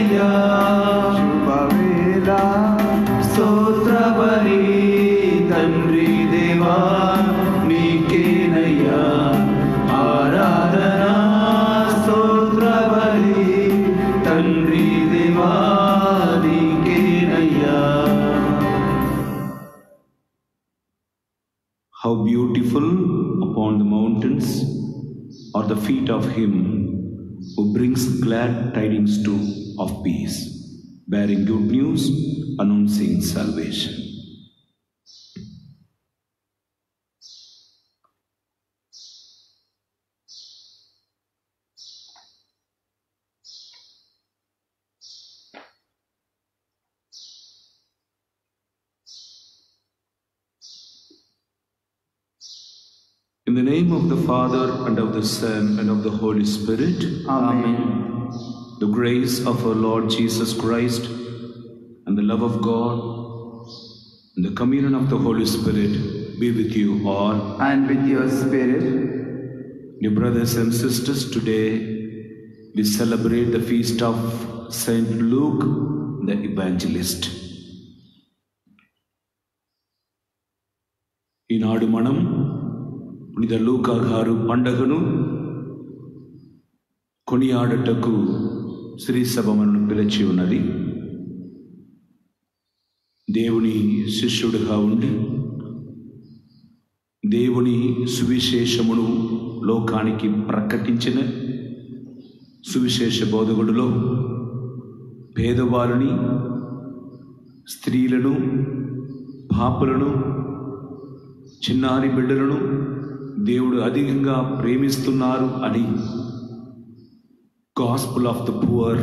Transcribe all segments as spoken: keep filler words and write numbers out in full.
నీకేనయ్యా శుభవేళ స్తోత్ర బలి తండ్రి దేవా నీకేనయ్యా ఆరాధన స్తోత్ర బలి తండ్రి దేవా నీకేనయ్యా. How beautiful upon the mountains are the feet of him who brings glad tidings to of peace, bearing good news, announcing salvation. In the name of the Father, and of the Son, and of the Holy Spirit. Amen. The grace of our Lord Jesus Christ, and the love of God, and the communion of the Holy Spirit be with you all. And with your spirit. Dear brothers and sisters, today we celebrate the feast of Saint Luke the Evangelist. ఈనాడు మనం పునీత లూకా గారు పండగను కొనియాడుటకు శ్రీ సభ మనను పిలిచి ఉన్నది. దేవుని శిష్యుడిగా ఉండి దేవుని సువిశేషమును లోకానికి ప్రకటించిన సువిశేష బోధకుడిలో పేదవారిని, స్త్రీలను, పాపులను, చిన్నారి బిడ్డలను దేవుడు అధికంగా ప్రేమిస్తున్నారు అని గాస్పుల్ ఆఫ్ ద పువర్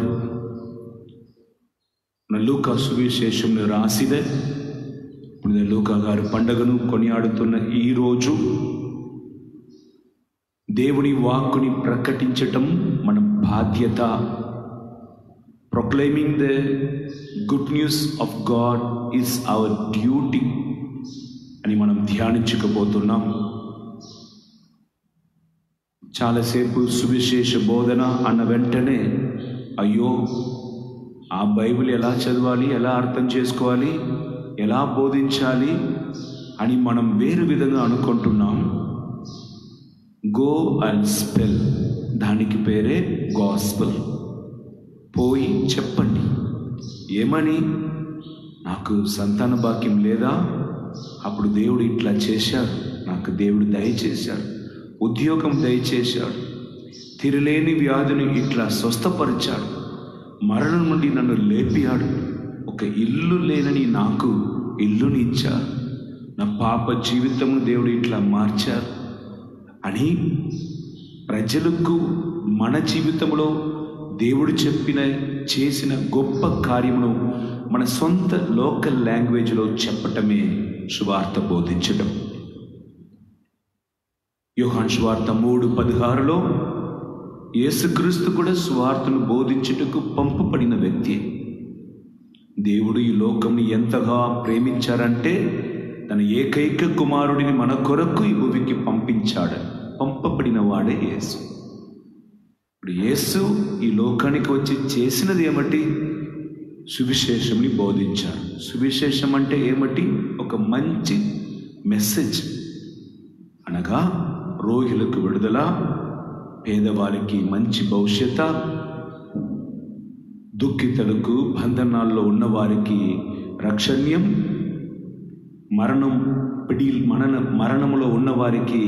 లూకా సువిశేషంను రాసిద పునీత లూకా గారు పండగను కొనియాడుతున్న ఈరోజు దేవుని వాక్కుని ప్రకటించటం మన బాధ్యత. Proclaiming the good news of God is our duty అని మనం ధ్యానించకపోతున్నాం. చాలాసేపు సువిశేష బోధన అన్న వెంటనే అయ్యో ఆ బైబిల్ ఎలా చదవాలి, ఎలా అర్థం చేసుకోవాలి, ఎలా బోధించాలి అని మనం వేరు విధంగా అనుకుంటున్నాం. గో అండ్ స్పెల్, దానికి పేరే గాస్పెల్. పోయి చెప్పండి. ఏమని? నాకు సంతాన భాగ్యం లేదా, అప్పుడు దేవుడు ఇట్లా చేశాడు, నాకు దేవుడు దయచేశాడు, ఉద్యోగం దయచేశాడు, తిరలేని వ్యాధిని ఇట్లా స్వస్థపరిచాడు, మరణం నుండి నన్ను లేపియాడు, ఒక ఇల్లు లేనని నాకు ఇల్లుని ఇచ్చారు, నా పాప జీవితము దేవుడు ఇట్లా మార్చారు అని ప్రజలకు మన జీవితంలో దేవుడు చెప్పిన చేసిన గొప్ప కార్యమును మన సొంత లోకల్ లాంగ్వేజ్లో చెప్పటమే సువార్త బోధించటం. యోహాను సువార్త మూడు పదహారులో యేసుక్రీస్తు కూడా సువార్తను బోధించుటకు పంపబడిన వ్యక్తి. దేవుడు ఈ లోకంని ఎంతగా ప్రేమించారంటే తన ఏకైక కుమారుడిని మన కొరకు ఈ భూమికి పంపించాడు. పంపబడిన వాడే యేసు. ఇప్పుడు యేసు ఈ లోకానికి వచ్చి చేసినది ఏమిటి? సువిశేషంని బోధించారు. సువిశేషం అంటే ఏమిటి? ఒక మంచి మెసేజ్, అనగా రోగులకు విడుదల, పేదవారికి మంచి భవిష్యత, దుఃఖితులకు, బంధనాల్లో ఉన్నవారికి రక్షణ్యం, మరణం పిడి మరణ మరణంలో ఉన్నవారికి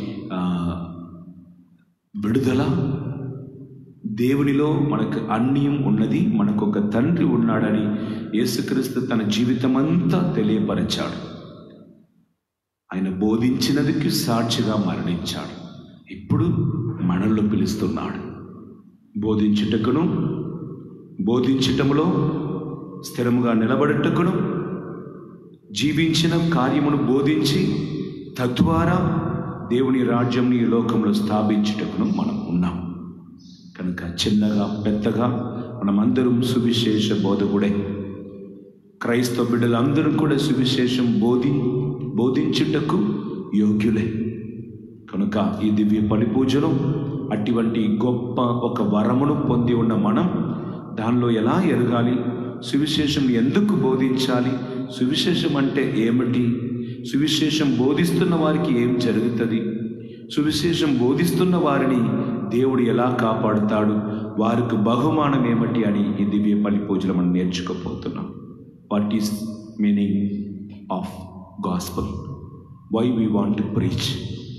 విడుదల. దేవునిలో మనకు అన్యం ఉన్నది, మనకు ఒక తండ్రి ఉన్నాడని యేసుక్రీస్తు తన జీవితమంతా తెలియపరిచాడు. ఆయన బోధించినదికి సాక్షిగా మరణించాడు. ఇప్పుడు మనల్ని పిలుస్తున్నాడు. బోధించుటకును, బోధించటములో స్థిరముగా నిలబడుటకును, జీవించిన కార్యమును బోధించి తద్వారా దేవుని రాజ్యంని ఈ లోకంలో స్థాపించుటకును మనం ఉన్నాం. కనుక చిన్నగా పెద్దగా మనమందరం సువిశేష బోధకుడే. క్రైస్తవ బిడ్డలందరూ కూడా సువిశేషం బోధి బోధించుటకు యోగ్యులే. కనుక ఈ దివ్య పడి పూజలో అటువంటి గొప్ప ఒక వరమును పొంది ఉన్న మనం దానిలో ఎలా ఎదగాలి, సువిశేషం ఎందుకు బోధించాలి, సువిశేషం అంటే ఏమిటి, సువిశేషం బోధిస్తున్న వారికి ఏం జరుగుతుంది, సువిశేషం బోధిస్తున్న వారిని దేవుడు ఎలా కాపాడుతాడు, వారికి బహుమానం ఏమిటి అని ఈ దివ్య బలి పూజలు మనం నేర్చుకోపోతున్నాం. What is meaning of gospel, why we want to preach,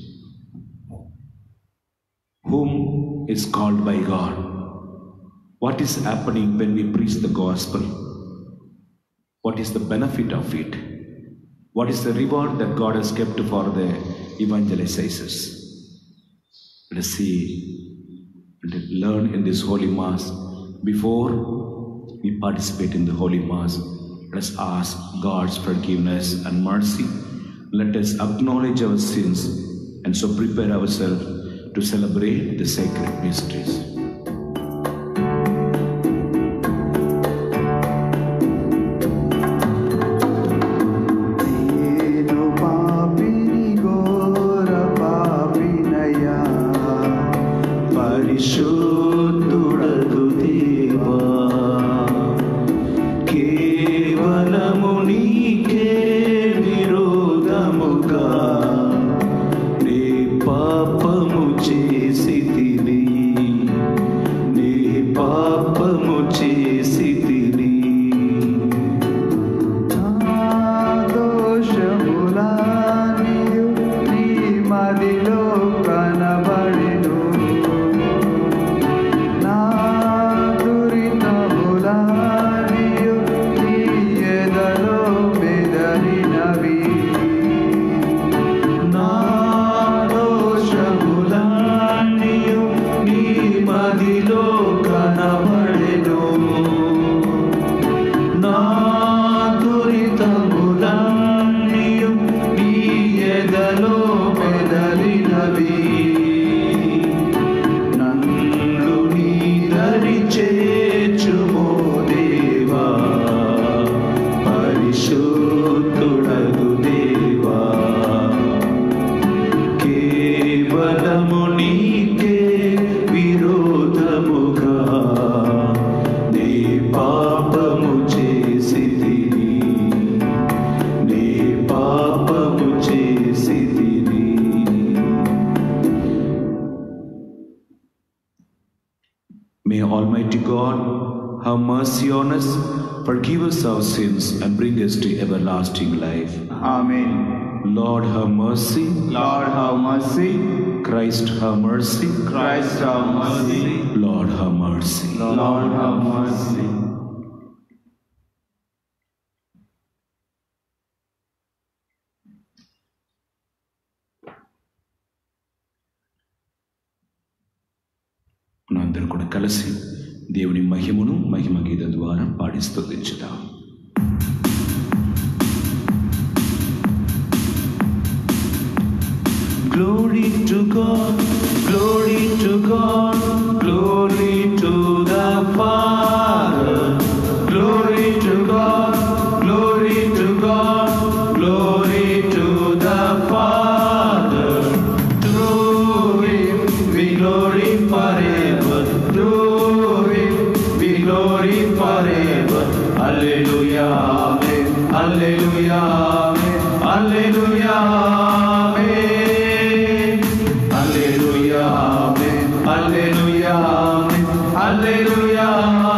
whom is called by God, what is happening when we preach the gospel, what is the benefit of it, what is the reward that God has kept for the evangelizers. Let us see, let us learn in this Holy Mass. Before we participate in the Holy Mass, let us ask God's forgiveness and mercy. Let us acknowledge our sins and so prepare ourselves to celebrate the sacred mysteries. May Almighty God have mercy on us, forgive us our sins, and bring us to everlasting life. Amen. Lord, have mercy. Lord, have mercy. Christ, have mercy. Christ, have mercy. Lord, have mercy. Lord, have mercy. మనందరూ కూడా కలిసి దేవుని మహిమను మహిమ గీత ద్వారా పాడి స్తుతించుదాం. Glory to God, glory to God, glory to the Father, glory to God, glory to God, glory to the Father. Through Him we glory forever, through Him we glory forever. Hallelujah, amen, hallelujah, amen, hallelujah, amen. Hallelujah, amen, hallelujah,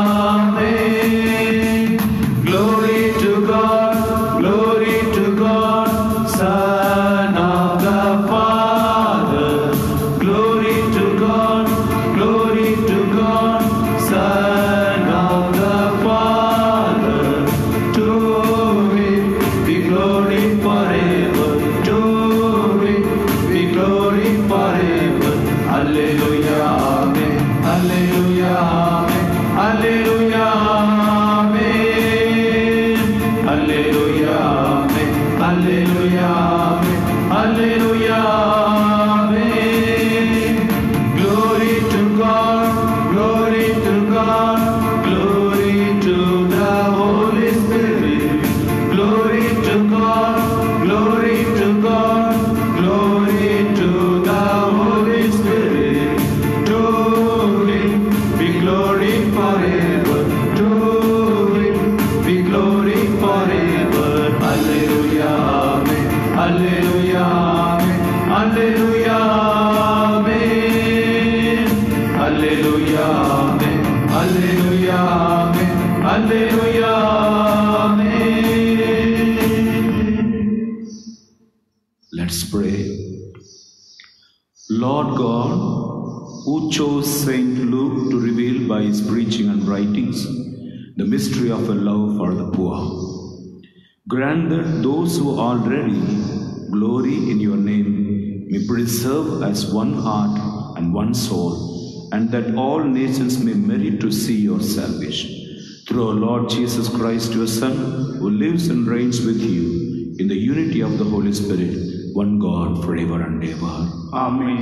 amen. Glory to God, glory to God, Son of the Father. Glory to God, glory to God, Son of the Father. To Him be glory forever, to Him be glory forever. Hallelujah, amen, hallelujah, amen, hallelujah, amen, hallelujah, amen, hallelujah, amen, hallelujah, amen. Glory to God, glory to God, glory to the Holy Spirit. Glory to God, glory to God, glory to the Holy Spirit. To Him be glory forever, Let's pray. Lord God, who chose Saint Luke to reveal by his preaching and writings the mystery of a love for the poor, grant that those who already glory in your name may preserve as one heart and one soul, and that all nations may merit to see your salvation. Through our Lord Jesus Christ, your Son, who lives and reigns with you in the unity of the Holy Spirit, one God, forever and ever. Amen.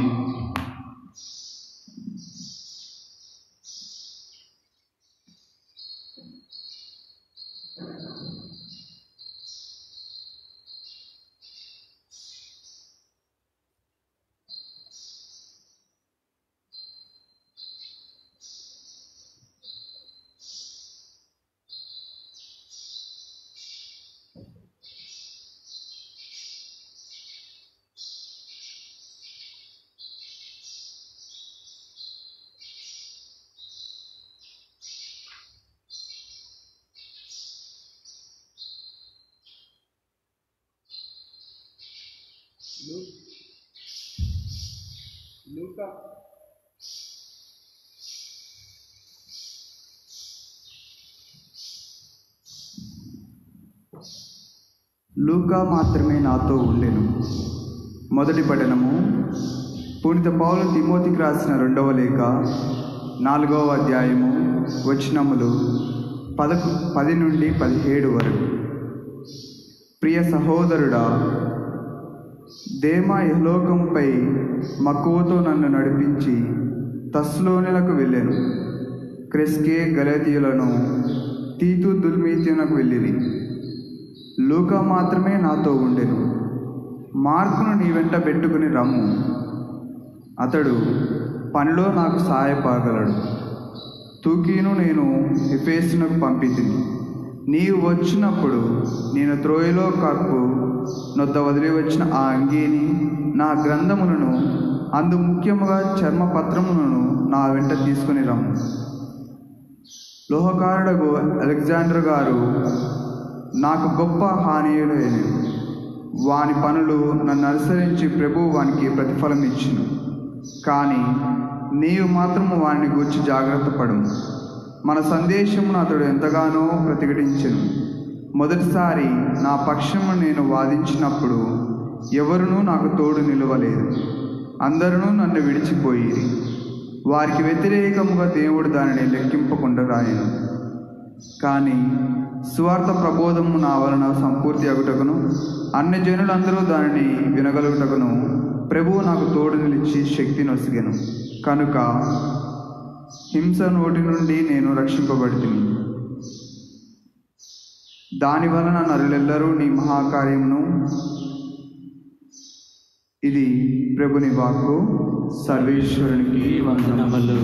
లూకా లూకా మాత్రమే నాతో ఉండెను. మొదటి పఠనము పునీత పౌలు తిమోతికి రాసిన రెండవ లేఖ నాలుగవ అధ్యాయము వచనములు పదకు పది నుండి పదిహేడు వరకు. ప్రియ సహోదరుడా, దేమా యహలోకముపై మక్కువతో నన్ను నడిపించి తస్లోనులకు వెళ్ళాను. క్రెస్కే గలతీయులను తీతు దుల్మీతీయునకు వెళ్ళిరి. లూకా మాత్రమే నాతో ఉండెను. మార్కును నీ వెంట పెట్టుకుని రమ్ము, అతడు పనిలో నాకు సహాయపడగలడు. తూకీను నేను ఎఫెసునకు పంపితిని. నీవు వచ్చినప్పుడు నేను త్రోయలో కార్పు నొద్ద వదిలి వచ్చిన ఆ అంగీని, నా గ్రంథములను, అందు ముఖ్యముగా చర్మపత్రములను నా వెంట తీసుకుని రమ్ము. లోహకారుడగు అలెగ్జాండర్ గారు నాకు గొప్ప హానియుడైన వాని పనులు నన్ను అనుసరించి ప్రభువు వానికి ప్రతిఫలం ఇచ్చును. కానీ నీవు మాత్రము వారిని గూర్చి జాగ్రత్త పడుము. మన సందేశమును అతడు ఎంతగానో ప్రతిఘటించెను. మొదటిసారి నా పక్షము నేను వాదించినప్పుడు ఎవరునూ నాకు తోడు నిలవలేదు. అందరూ నన్ను విడిచిపోయిరి. వారికి వ్యతిరేకముగా దేవుడు దానిని లెక్కింపకుండా రాయను. కానీ సువార్త ప్రబోధము నా వలన సంపూర్తి అగుటకును, అన్ని జనులందరూ దానిని వినగలుగుటకును ప్రభువు నాకు తోడు నిలిచి శక్తి నొసగెను. కనుక హింస నోటి నుండి నేను రక్షింపబడితిని. దాని వలన నరులెల్లరూ నీ మహాకార్యమును. ఇది ప్రభుని వాక్కు. సర్వేశ్వరునికి వందనములు.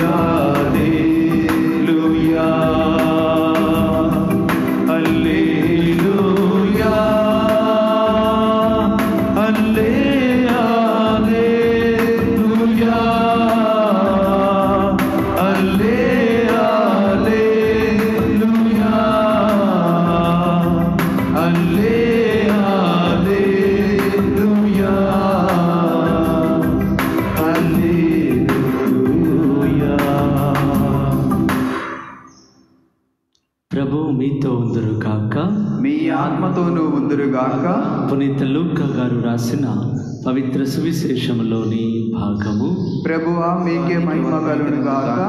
పునీత లూకా గారు రాసిన పవిత్ర సువిశేషంలోని భాగము. ప్రభువా మీకే మహిమ కలుగును గాక.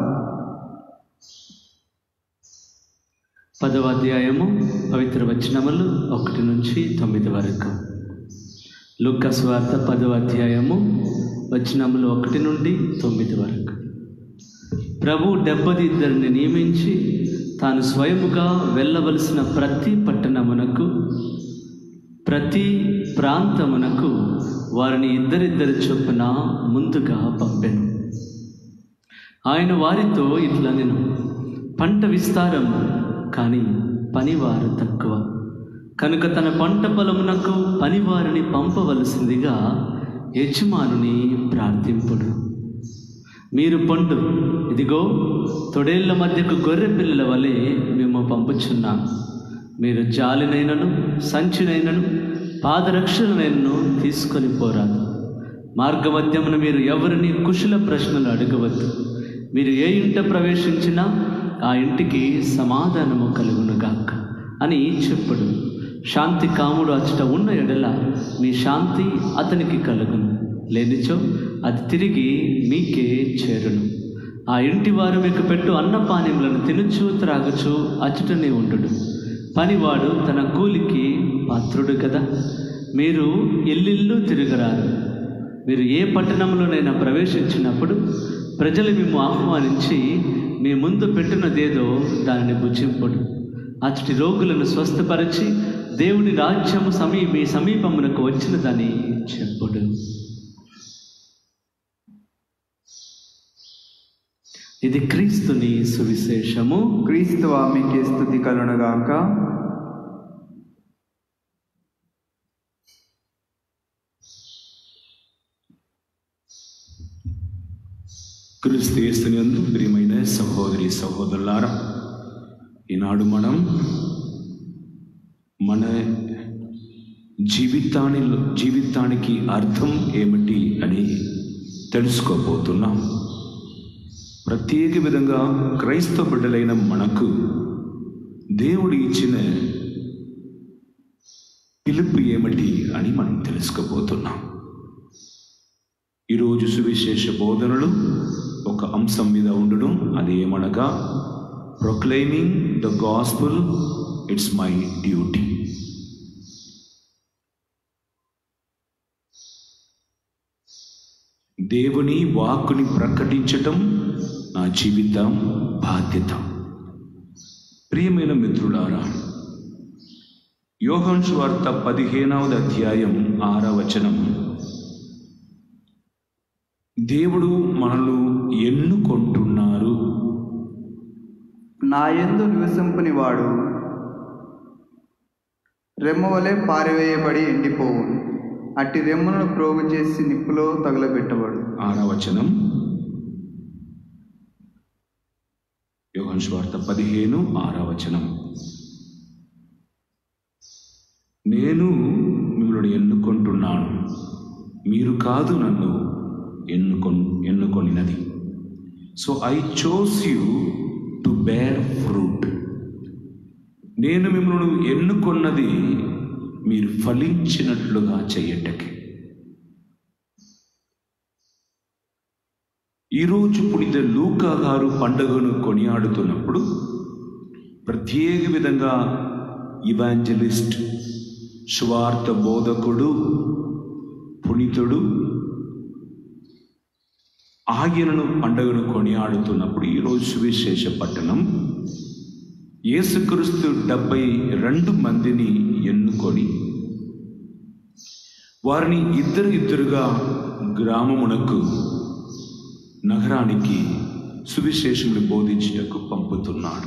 పదవ అధ్యాయము పవిత్ర వచనములు ఒకటి నుంచి తొమ్మిది వరకు. లూకా సువార్త పదవ అధ్యాయము వచనములు ఒకటి నుండి తొమ్మిది వరకు. ప్రభు డెబ్బది ఇద్దరిని నియమించి తాను స్వయముగా వెళ్ళవలసిన ప్రతి పట్టణమునకు ప్రతి ప్రాంతమునకు వారిని ఇద్దరిద్దరి చొప్పున ముందుగా పంపెను. ఆయన వారితో ఇట్లా నేను పంట విస్తారము, కానీ పనివారు తక్కువ కనుక తన పంట పొలమునకు పనివారిని పంపవలసిందిగా యజమానుని ప్రార్థింపుడు. మీరు పండు, ఇదిగో తొడేళ్ల మధ్యకు గొర్రె పిల్లల వలె మేము పంపుచున్నాము. మీరు జాలినైనను సంచినైనను పాదరక్షలనైనను తీసుకొని పోరాదు. మార్గమధ్యమున మీరు ఎవరిని కుశల ప్రశ్నలు అడగవద్దు. మీరు ఏ ఇంట ప్రవేశించినా ఆ ఇంటికి సమాధానము కలుగునుగాక అని చెప్పుడు. శాంతి కాముడు అచ్చట ఉన్న ఎడల మీ శాంతి అతనికి కలుగును, లేనిచో అది తిరిగి మీకే చేరును. ఆ ఇంటి వారు మీకు పెట్టు అన్నపానీములను తినుచు త్రాగుచు అచ్చటనే ఉండుడు. పనివాడు తన కూలికి పాత్రుడు కదా. మీరు ఇల్లిల్లు తిరగరారు. మీరు ఏ పట్టణంలోనైనా ప్రవేశించినప్పుడు ప్రజలు మేము ఆహ్వానించి మీ ముందు పెట్టినదేదో దానిని భుజింపుడు. అచ్చటి రోగులను స్వస్థపరిచి దేవుని రాజ్యము సమీ మీ సమీపమునకు వచ్చినదని చెప్పుడు. ఇది క్రీస్తుని సువిశేషము. క్రీస్తువా మీకే స్తుతి కలుగునుగాక. క్రీస్తు యేసునందు ప్రియమైన సహోదరి సహోదరులారా, ఈనాడు మనం మన జీవితాన్ని జీవితానికి అర్థం ఏమిటి అని తెలుసుకోబోతున్నాం. ప్రత్యేక విధంగా క్రైస్తవ బిడ్డలైన మనకు దేవుడు ఇచ్చిన పిలుపు ఏమిటి అని మనం తెలుసుకోబోతున్నాం. ఈరోజు సువిశేష బోధనలు ఒక అంశం మీద ఉండడం, అది ఏమనగా proclaiming the gospel, it's my duty. దేవుని వాక్కుని ప్రకటించటం నా జీవితం బాధ్యత. ప్రియమైన మిత్రులారా, యోహాను సువార్త పదిహేనవది అధ్యాయం ఆరవ వచనం, దేవుడు మనల్ని ఎన్నుకొంటున్నారు. నా యందు నివసింపుని వాడు రెమ్మ వలె పారివేయబడి ఎండిపోవు, అట్టి రెమ్మలను ప్రోగు చేసి నిప్పులో తగలబెట్టబడు. ఆరవ వచనం, యోహాను సువార్త పదిహేను ఆరవ వచనం. నేను మిమ్మల్ని ఎన్నుకుంటున్నాను, మీరు కాదు నన్ను ఎన్నుకొ ఎన్నుకొనినది. So I chose you to bear fruit. నేను మిమ్మల్ని ఎన్నుకొన్నది మీరు ఫలించినట్లుగా చెయ్యటకి. ఈరోజు పునీత లూకా గారు పండుగను కొనియాడుతున్నప్పుడు ప్రత్యేక విధంగా ఇవాంజలిస్ట్, సువార్త బోధకుడు, పునీతుడు ఆయనను పండుగను కొనియాడుతున్నప్పుడు ఈరోజు సువిశేష పట్టణం యేసుక్రీస్తు డెబ్బై రెండు మందిని ఎన్నుకొని వారిని ఇద్దరు ఇద్దరుగా గ్రామమునకు, నగరానికి సువిశేషములు బోధించుటకు పంపుతున్నాడు.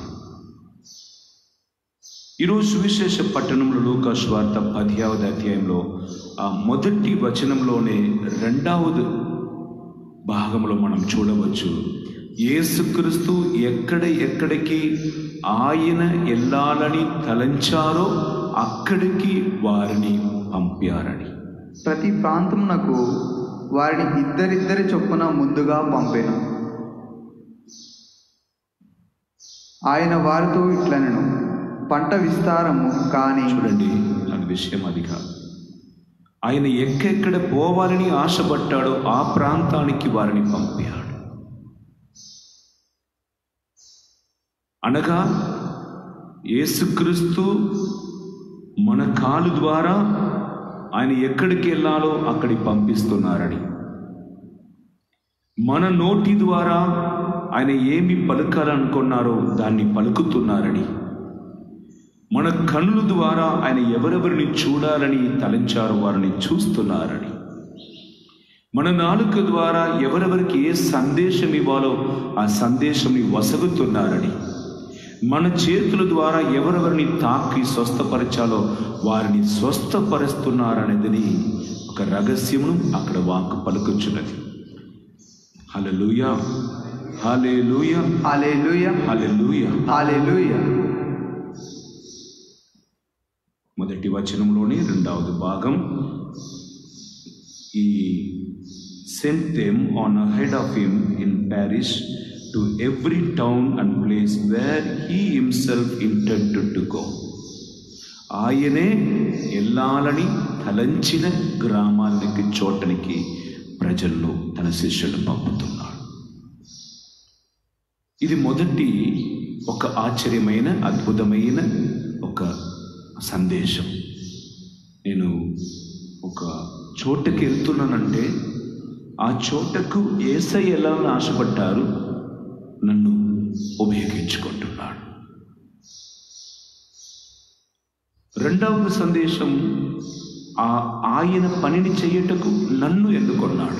ఈరోజు సువిశేష పట్టణంలో లూకా సువార్త పదిహేవది అధ్యాయంలో ఆ మొదటి వచనంలోనే రెండవది భాగంలో మనం చూడవచ్చు, యేసుక్రీస్తు ఎక్కడ ఎక్కడికి ఆయన వెళ్ళాలని తలంచారో అక్కడికి వారిని పంపారని. ప్రతి ప్రాంతమునకు వారిని ఇద్దరిద్దరి చొప్పున ముందుగా పంపెను. ఆయన వారితో ఇట్లనెను, పంట విస్తారము కానీ. చూడండి, అది విషయం అది కాదు. ఆయన ఎక్కడెక్కడ పోవాలని ఆశపడ్డాడో ఆ ప్రాంతానికి వారిని పంపాడు. అనగా యేసుక్రీస్తు మన కాలు ద్వారా ఆయన ఎక్కడికి వెళ్ళాలో అక్కడికి పంపిస్తున్నారని, మన నోటి ద్వారా ఆయన ఏమి పలుకాలనుకున్నారో దాన్ని పలుకుతున్నారని, మన కన్నుల ద్వారా ఆయన ఎవరెవరిని చూడాలని తలంచారో వారిని చూస్తున్నారని, మన నాలుక ద్వారా ఎవరెవరికి ఏ సందేశం ఇవ్వాలో ఆ సందేశంని వసగుతున్నారని, మన చేతుల ద్వారా ఎవరెవరిని తాకి స్వస్థపరచాలో వారిని స్వస్థపరుస్తున్నారనేది ఒక రహస్యమును అక్కడ వాక్కు పలుకుచున్నది. హల్లెలూయా, హల్లెలూయా, హల్లెలూయా, హల్లెలూయా, హల్లెలూయా. మొదటి వచనంలోని రెండవది భాగం, ఈ sent them on ahead of him in parish to every town and place where he himself intended to go. ఆయనే వెళ్ళాలని తలంచిన గ్రామాలకి చోటనికి ప్రజల్లో తన శిష్యులను పంపుతున్నాడు. ఇది మొదటి ఒక ఆశ్చర్యమైన అద్భుతమైన ఒక సందేశం. నేను ఒక చోటకి వెళ్తున్నానంటే ఆ చోటకు యేసయ్య ఎలా ఆశపడ్డారు, నన్ను ఉపయోగించుకుంటున్నాడు. రెండవ సందేశం, ఆ ఆయన పనిని చెయ్యటకు నన్ను ఎన్నుకొన్నాడు.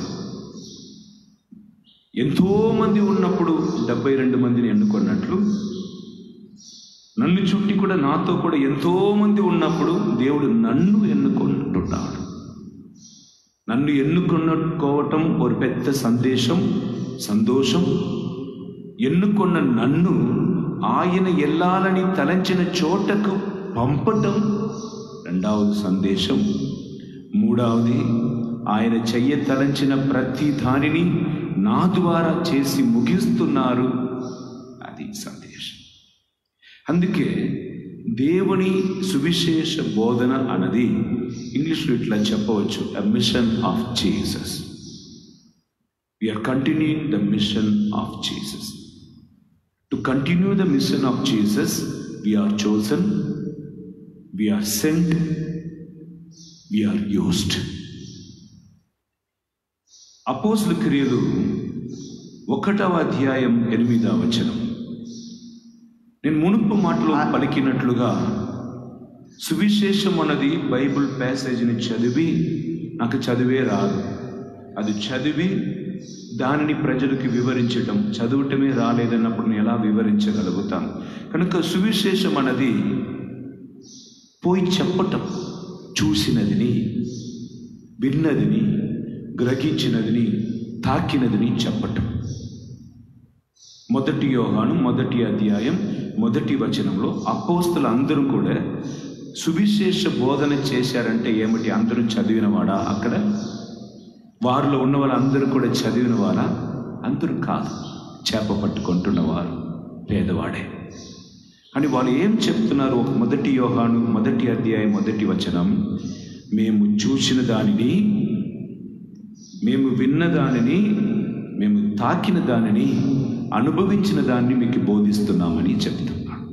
ఎంతో మంది ఉన్నప్పుడు డెబ్బై రెండు మందిని ఎన్నుకున్నట్లు నన్ను చుట్టి కూడా నాతో కూడా ఎంతో మంది ఉన్నప్పుడు దేవుడు నన్ను ఎన్నుకుంటున్నాడు. నన్ను ఎన్నుకొనుకోవటం ఒక పెద్ద సందేశం, సంతోషం. ఎన్నుకున్న నన్ను ఆయన వెళ్ళాలని తలంచిన చోటకు పంపటం రెండవది సందేశం. మూడవది, ఆయన చెయ్య తలంచిన ప్రతి దానిని నా ద్వారా చేసి ముగిస్తున్నారు, అది సందేశం. అందుకే దేవుని సువిశేష బోధన అన్నది ఇంగ్లీష్లో ఇట్లా చెప్పవచ్చు, a mission of Jesus. We are continuing the mission of Jesus. To continue the mission of Jesus, we are chosen, we are sent, we are used. అపోస్తల క్రియలు ఒకటవ అధ్యాయం ఎనిమిదవ వచనం. నేను మునుపు మాటలో పలికినట్లుగా సువిశేషం అన్నది బైబిల్ ప్యాసేజ్ని చదివి నాకు చదివే రాదు, అది చదివి దానిని ప్రజలకు వివరించటం, చదవటమే రాలేదన్నప్పుడు నేను ఎలా వివరించగలుగుతాను? కనుక సువిశేషం అన్నది పోయి చెప్పటం, చూసినదిని, విన్నదిని, గ్రహించినదిని, తాకినదిని చెప్పటం. మొదటి యోహాను మొదటి అధ్యాయం మొదటి వచనంలో అపోస్తలు అందరూ కూడా సువిశేష బోధన చేశారంటే ఏమిటి? అందరూ చదివినవాడా? అక్కడ వారిలో ఉన్న వాళ్ళందరూ కూడా చదివిన వారా? అందరూ కాదు, చేప పట్టుకుంటున్నవారు, పేదవాడే. అని వాళ్ళు ఏం చెప్తున్నారు? ఒక మొదటి యోహాను మొదటి అధ్యాయం మొదటి వచనం, మేము చూసిన దానిని, మేము విన్న దానిని, మేము తాకిన దానిని, అనుభవించిన దాన్ని మీకు బోధిస్తున్నామని చెప్తున్నాడు.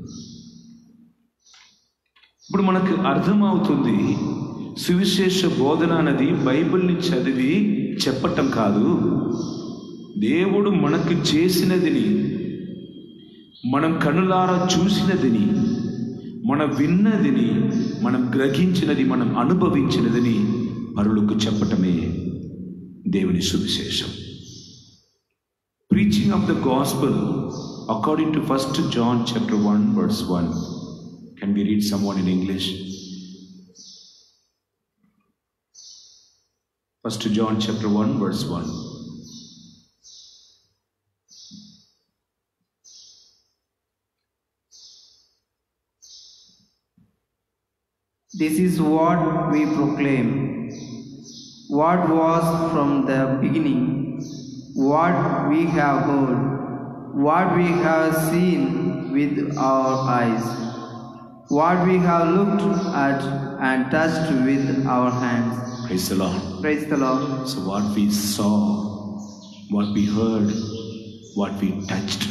ఇప్పుడు మనకు అర్థమవుతుంది, సువిశేష బోధన అన్నది బైబిల్ని చదివి చెప్పటం కాదు, దేవుడు మనకు చేసినదిని, మనం కనులారా చూసినదిని, మనం విన్నదిని, మనం గ్రహించినది, మనం అనుభవించినదిని పరులకు చెప్పటమే దేవుని సువిశేషం. preaching of the gospel according to First John chapter one verse one. Can we read someone in English? First John chapter one verse one. This is what we proclaim, what was from the beginning, what we have heard, what we have seen with our eyes, what we have looked at and touched with our hands. Praise the Lord. Praise the Lord. So what we saw, what we heard, what we touched.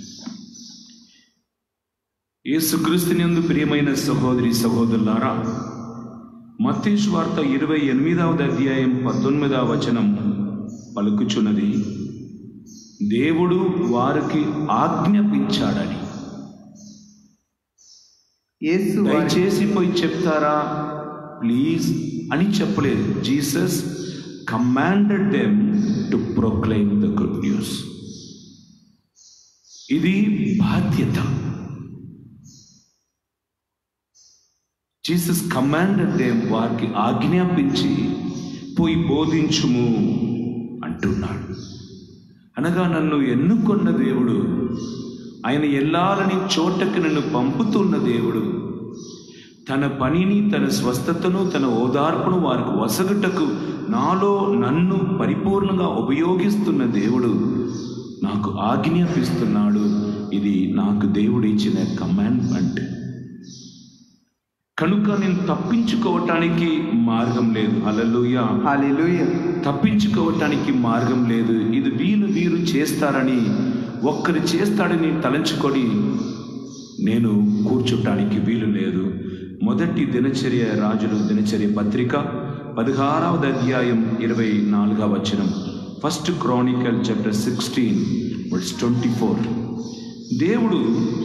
యేసుక్రీస్తునందు ప్రియమైన సహోదరి సహోదరులారా, మత్తయి సువార్త ఇరవై ఎనిమిదవ అధ్యాయం పద్దెనిమిదవ వచనం పలుకుచున్నది, దేవుడు వారికి ఆజ్ఞాపించాడని. దయచేసి పోయి చెప్తారా ప్లీజ్ అని చెప్పలేదు. Jesus commanded them to proclaim the good news. ఇది బాధ్యత. జీసస్ కమాండెడ్ దెమ్, వారికి ఆజ్ఞాపించి పోయి బోధించుము అంటున్నాడు. అనగా నన్ను ఎన్నుకొన్న దేవుడు, ఆయన ఎల్లాలని చోటకి నన్ను పంపుతున్న దేవుడు, తన పనిని, తన స్వస్థతను, తన ఓదార్పును వారికి వసగుటకు నాలో నన్ను పరిపూర్ణంగా ఉపయోగిస్తున్న దేవుడు నాకు ఆజ్ఞాపిస్తున్నాడు. ఇది నాకు దేవుడు ఇచ్చిన కమాండ్మెంట్. కనుక నేను తప్పించుకోవటానికి మార్గం లేదు. హల్లెలూయా, హల్లెలూయా. తప్పించుకోవటానికి మార్గం లేదు. ఇది వీళ్ళు వీరు చేస్తారని, ఒక్కరు చేస్తాడని తలంచుకొని నేను కూర్చోటానికి వీలు లేదు. మొదటి దినచర్య రాజుల దినచర్య పత్రిక పదహారవ అధ్యాయం ఇరవై నాలుగవ వచనం. First chronicle chapter sixteen verse twenty four. దేవుడు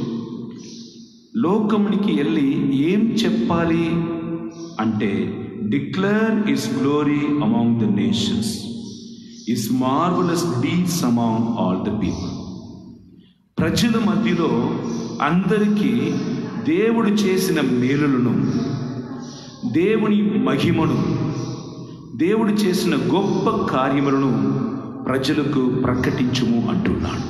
లోకమునికి వెళ్ళి ఏం చెప్పాలి అంటే, declare his glory among the nations, his marvellous deeds among all the people. ప్రజల మధ్యలో అందరికీ దేవుడు చేసిన మేలులను, దేవుని మహిమను, దేవుడు చేసిన గొప్ప కార్యములను ప్రజలకు ప్రకటించుము అంటున్నాడు.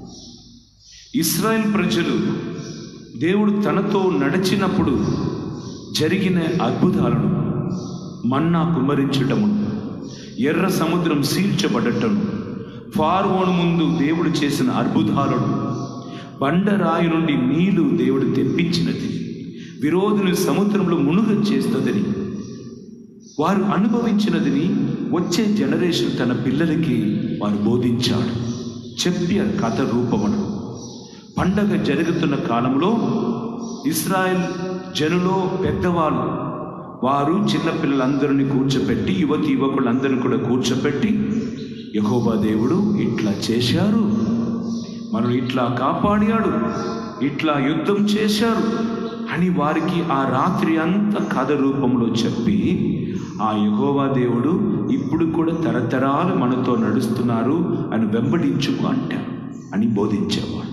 ఇశ్రాయేల్ ప్రజలు దేవుడు తనతో నడిచినప్పుడు జరిగిన అద్భుతాలను, మన్నా కుమ్మరించటము, ఎర్ర సముద్రం సీల్చబడటం, ఫారోను ముందు దేవుడు చేసిన అద్భుతాలను, బండరాయి నుండి నీళ్లు దేవుడు తెప్పించినది, విరోధుని సముద్రంలో మునుగ చేస్తుందని వారు అనుభవించినదిని వచ్చే జనరేషన్ తన పిల్లలకి వారు బోధించాడు. చెప్పారు కథ రూపమును. పండగ జరుగుతున్న కాలంలో ఇశ్రాయేల్ జనులో పెద్దవాళ్ళు వారు చిన్నపిల్లలందరినీ కూర్చోపెట్టి, యువతి యువకులందరినీ కూడా కూర్చోపెట్టి, యెహోవా దేవుడు ఇట్లా చేశారు, మనం ఇట్లా కాపాడాడు, ఇట్లా యుద్ధం చేశారు అని వారికి ఆ రాత్రి అంతా కథ రూపంలో చెప్పి, ఆ యెహోవా దేవుడు ఇప్పుడు కూడా తరతరాలు మనతో నడుస్తున్నారు అని వెంబడించుకు అంటారు అని బోధించేవాడు.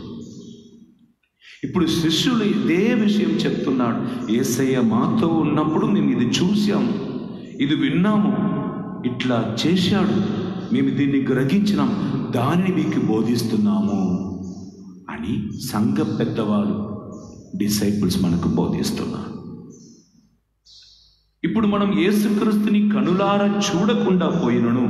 ఇప్పుడు శిష్యులు ఇదే విషయం చెప్తున్నాడు. యేసయ్య మాతో ఉన్నప్పుడు మేము ఇది చూసాము, ఇది విన్నాము, ఇట్లా చేశాడు, మేము దీన్ని గ్రహించినాం, దానిని మీకు బోధిస్తున్నాము అని సంఘ పెద్దవాళ్ళు, డిసైపుల్స్ మనకు బోధిస్తున్నారు. ఇప్పుడు మనం యేసుక్రీస్తుని కనులారా చూడకుండా పోయినను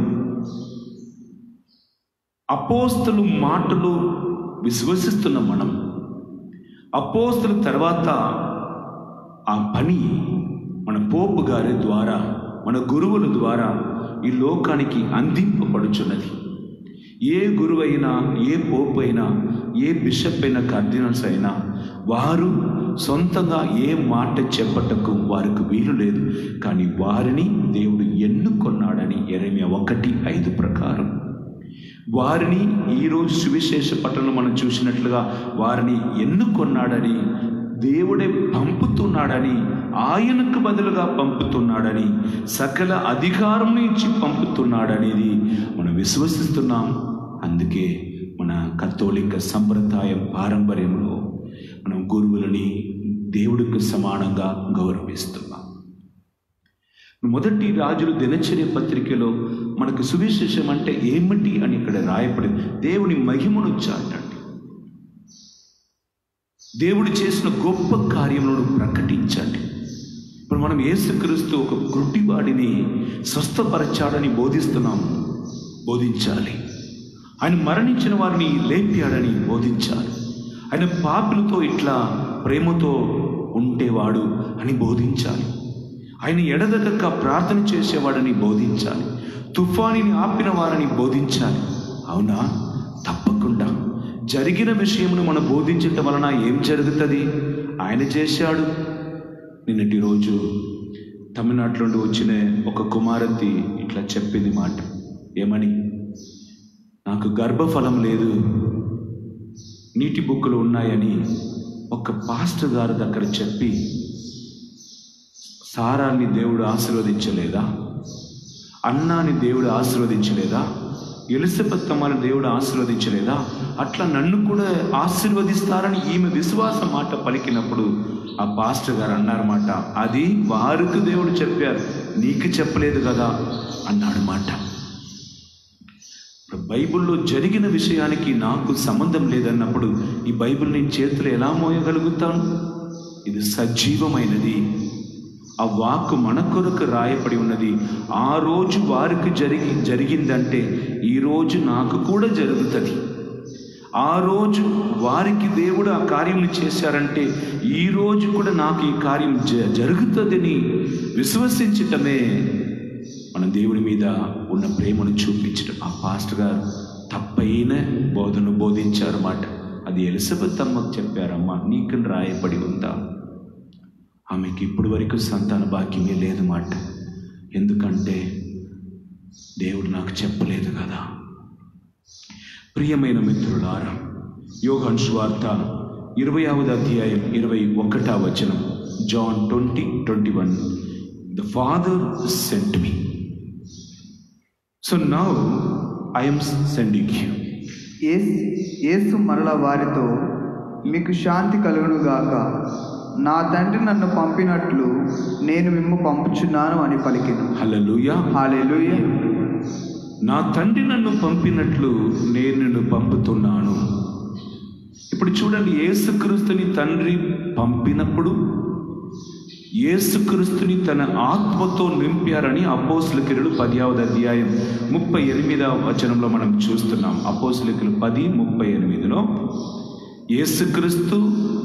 అపోస్తలు మాటలు విశ్వసిస్తున్న మనం, అపోస్తల తర్వాత ఆ పని మన పోపు గారి ద్వారా, మన గురువుల ద్వారా ఈ లోకానికి అందింపబడుచున్నది. ఏ గురువైనా, ఏ పోపు అయినా, ఏ బిషప్ అయినా, కార్డినల్స్ అయినా వారు సొంతంగా ఏ మాట చెప్పటకు వారికి వీలు లేదు. కానీ వారిని దేవుడు ఎన్నుకొన్నాడని యెరెమయా ఒకటి ఐదు ప్రకారం వారిని ఈరోజు సువిశేష పట్టణంలో మనం చూసినట్లుగా వారిని ఎన్నుకొన్నాడని, దేవుడే పంపుతున్నాడని, ఆయనకు బదులుగా పంపుతున్నాడని, సకల అధికారం ఇచ్చి పంపుతున్నాడనేది మనం విశ్వసిస్తున్నాం. అందుకే మన మన కథోలిక సంప్రదాయం పారంపర్యంలో మనం గురువులని దేవుడికి సమానంగా గౌరవిస్తున్నాం. మొదటి రాజులు దినచర్య పత్రికలో మనకు సువిశేషం అంటే ఏమిటి అని ఇక్కడ రాయబడింది. దేవుని మహిమను చాటండి, దేవుడు చేసిన గొప్ప కార్యములను ప్రకటించండి. ఇప్పుడు మనం యేసుక్రీస్తు ఒక గుడ్డివాడిని స్వస్థపరచాడని బోధిస్తున్నాము, బోధించాలి. ఆయన మరణించిన వారిని లేపాడని బోధించాలి. ఆయన పాపులతో ఇట్లా ప్రేమతో ఉండేవాడు అని బోధించాలి. ఆయన ఎడదెగక ప్రార్థన చేసేవాడని బోధించాలి. తుఫానిని ఆపిన వారిని బోధించాలి. అవునా? తప్పకుండా. జరిగిన విషయమును మనం బోధించటం వలన ఏం జరుగుతుంది? ఆయన చేశాడు. నిన్నటి రోజు తమిళనాడు నుండి వచ్చిన ఒక కుమారతి ఇట్లా చెప్పింది మాట. ఏమని? నాకు గర్భఫలం లేదు, నీటి బుక్కులు ఉన్నాయని ఒక పాస్టర్ గారు దగ్గర చెప్పి, సారాన్ని దేవుడు ఆశీర్వదించలేదా? అన్నాని దేవుడు ఆశీర్వదించలేదా? ఎలిజబెత్ అమ్మని దేవుడు ఆశీర్వదించలేదా? అట్లా నన్ను కూడా ఆశీర్వదిస్తారని ఈమె విశ్వాస మాట పలికినప్పుడు ఆ పాస్టర్ గారు అన్నారన్నమాట, అది వారికి దేవుడు చెప్పారు, నీకు చెప్పలేదు కదా అన్నాడు మాట. బైబిల్లో జరిగిన విషయానికి నాకు సంబంధం లేదన్నప్పుడు ఈ బైబిల్ నేను చేతులు ఎలా మోయగలుగుతాను? ఇది సజీవమైనది. ఆ వాక్కు మన కొరకు రాయబడి ఉన్నది. ఆ రోజు వారికి జరిగి జరిగిందంటే ఈరోజు నాకు కూడా జరుగుతుంది. ఆ రోజు వారికి దేవుడు ఆ కార్యం చేశారంటే ఈరోజు కూడా నాకు ఈ కార్యం జ జరుగుతుందని విశ్వసించటమే మన దేవుని మీద ఉన్న ప్రేమను చూపించడం. ఆ పాస్టర్ గారు తప్పైన బోధను బోధించారు మాట. అది ఎలిజబెత్ అమ్మకు చెప్పారమ్మా, నీకు రాయబడి ఉందా? ఆమెకి ఇప్పటి వరకు సంతాన భాగ్యమే లేదు మాట. ఎందుకంటే దేవుడు నాకు చెప్పలేదు కదా. ప్రియమైన మిత్రులారా, యోహాను సువార్త ఇరవైవ అధ్యాయం ఇరవై ఒకటవ వచనం, John twenty twenty one, the father sent me, so now I am sending you. యేసు మరల వారితో, మీకు శాంతి కలుగును గాక, నా తండ్రి నన్ను పంపినట్లు నేను మిమ్ము పంపుచున్నాను అని పలికెను. హల్లెలూయా, హల్లెలూయా. నా తండ్రి నన్ను పంపినట్లు నేను నిన్ను పంపుతున్నాను. ఇప్పుడు చూడండి, యేసుక్రీస్తుని తండ్రి పంపినప్పుడు యేసుక్రీస్తుని తన ఆత్మతో నింపారని అపోస్తలుల క్రియలు పదవ అధ్యాయం ముప్పై ఎనిమిదవ వచనంలో మనం చూస్తున్నాం. అపోస్తలుల క్రియలు పది ముప్పై ఎనిమిదిలో యేసుక్రీస్తు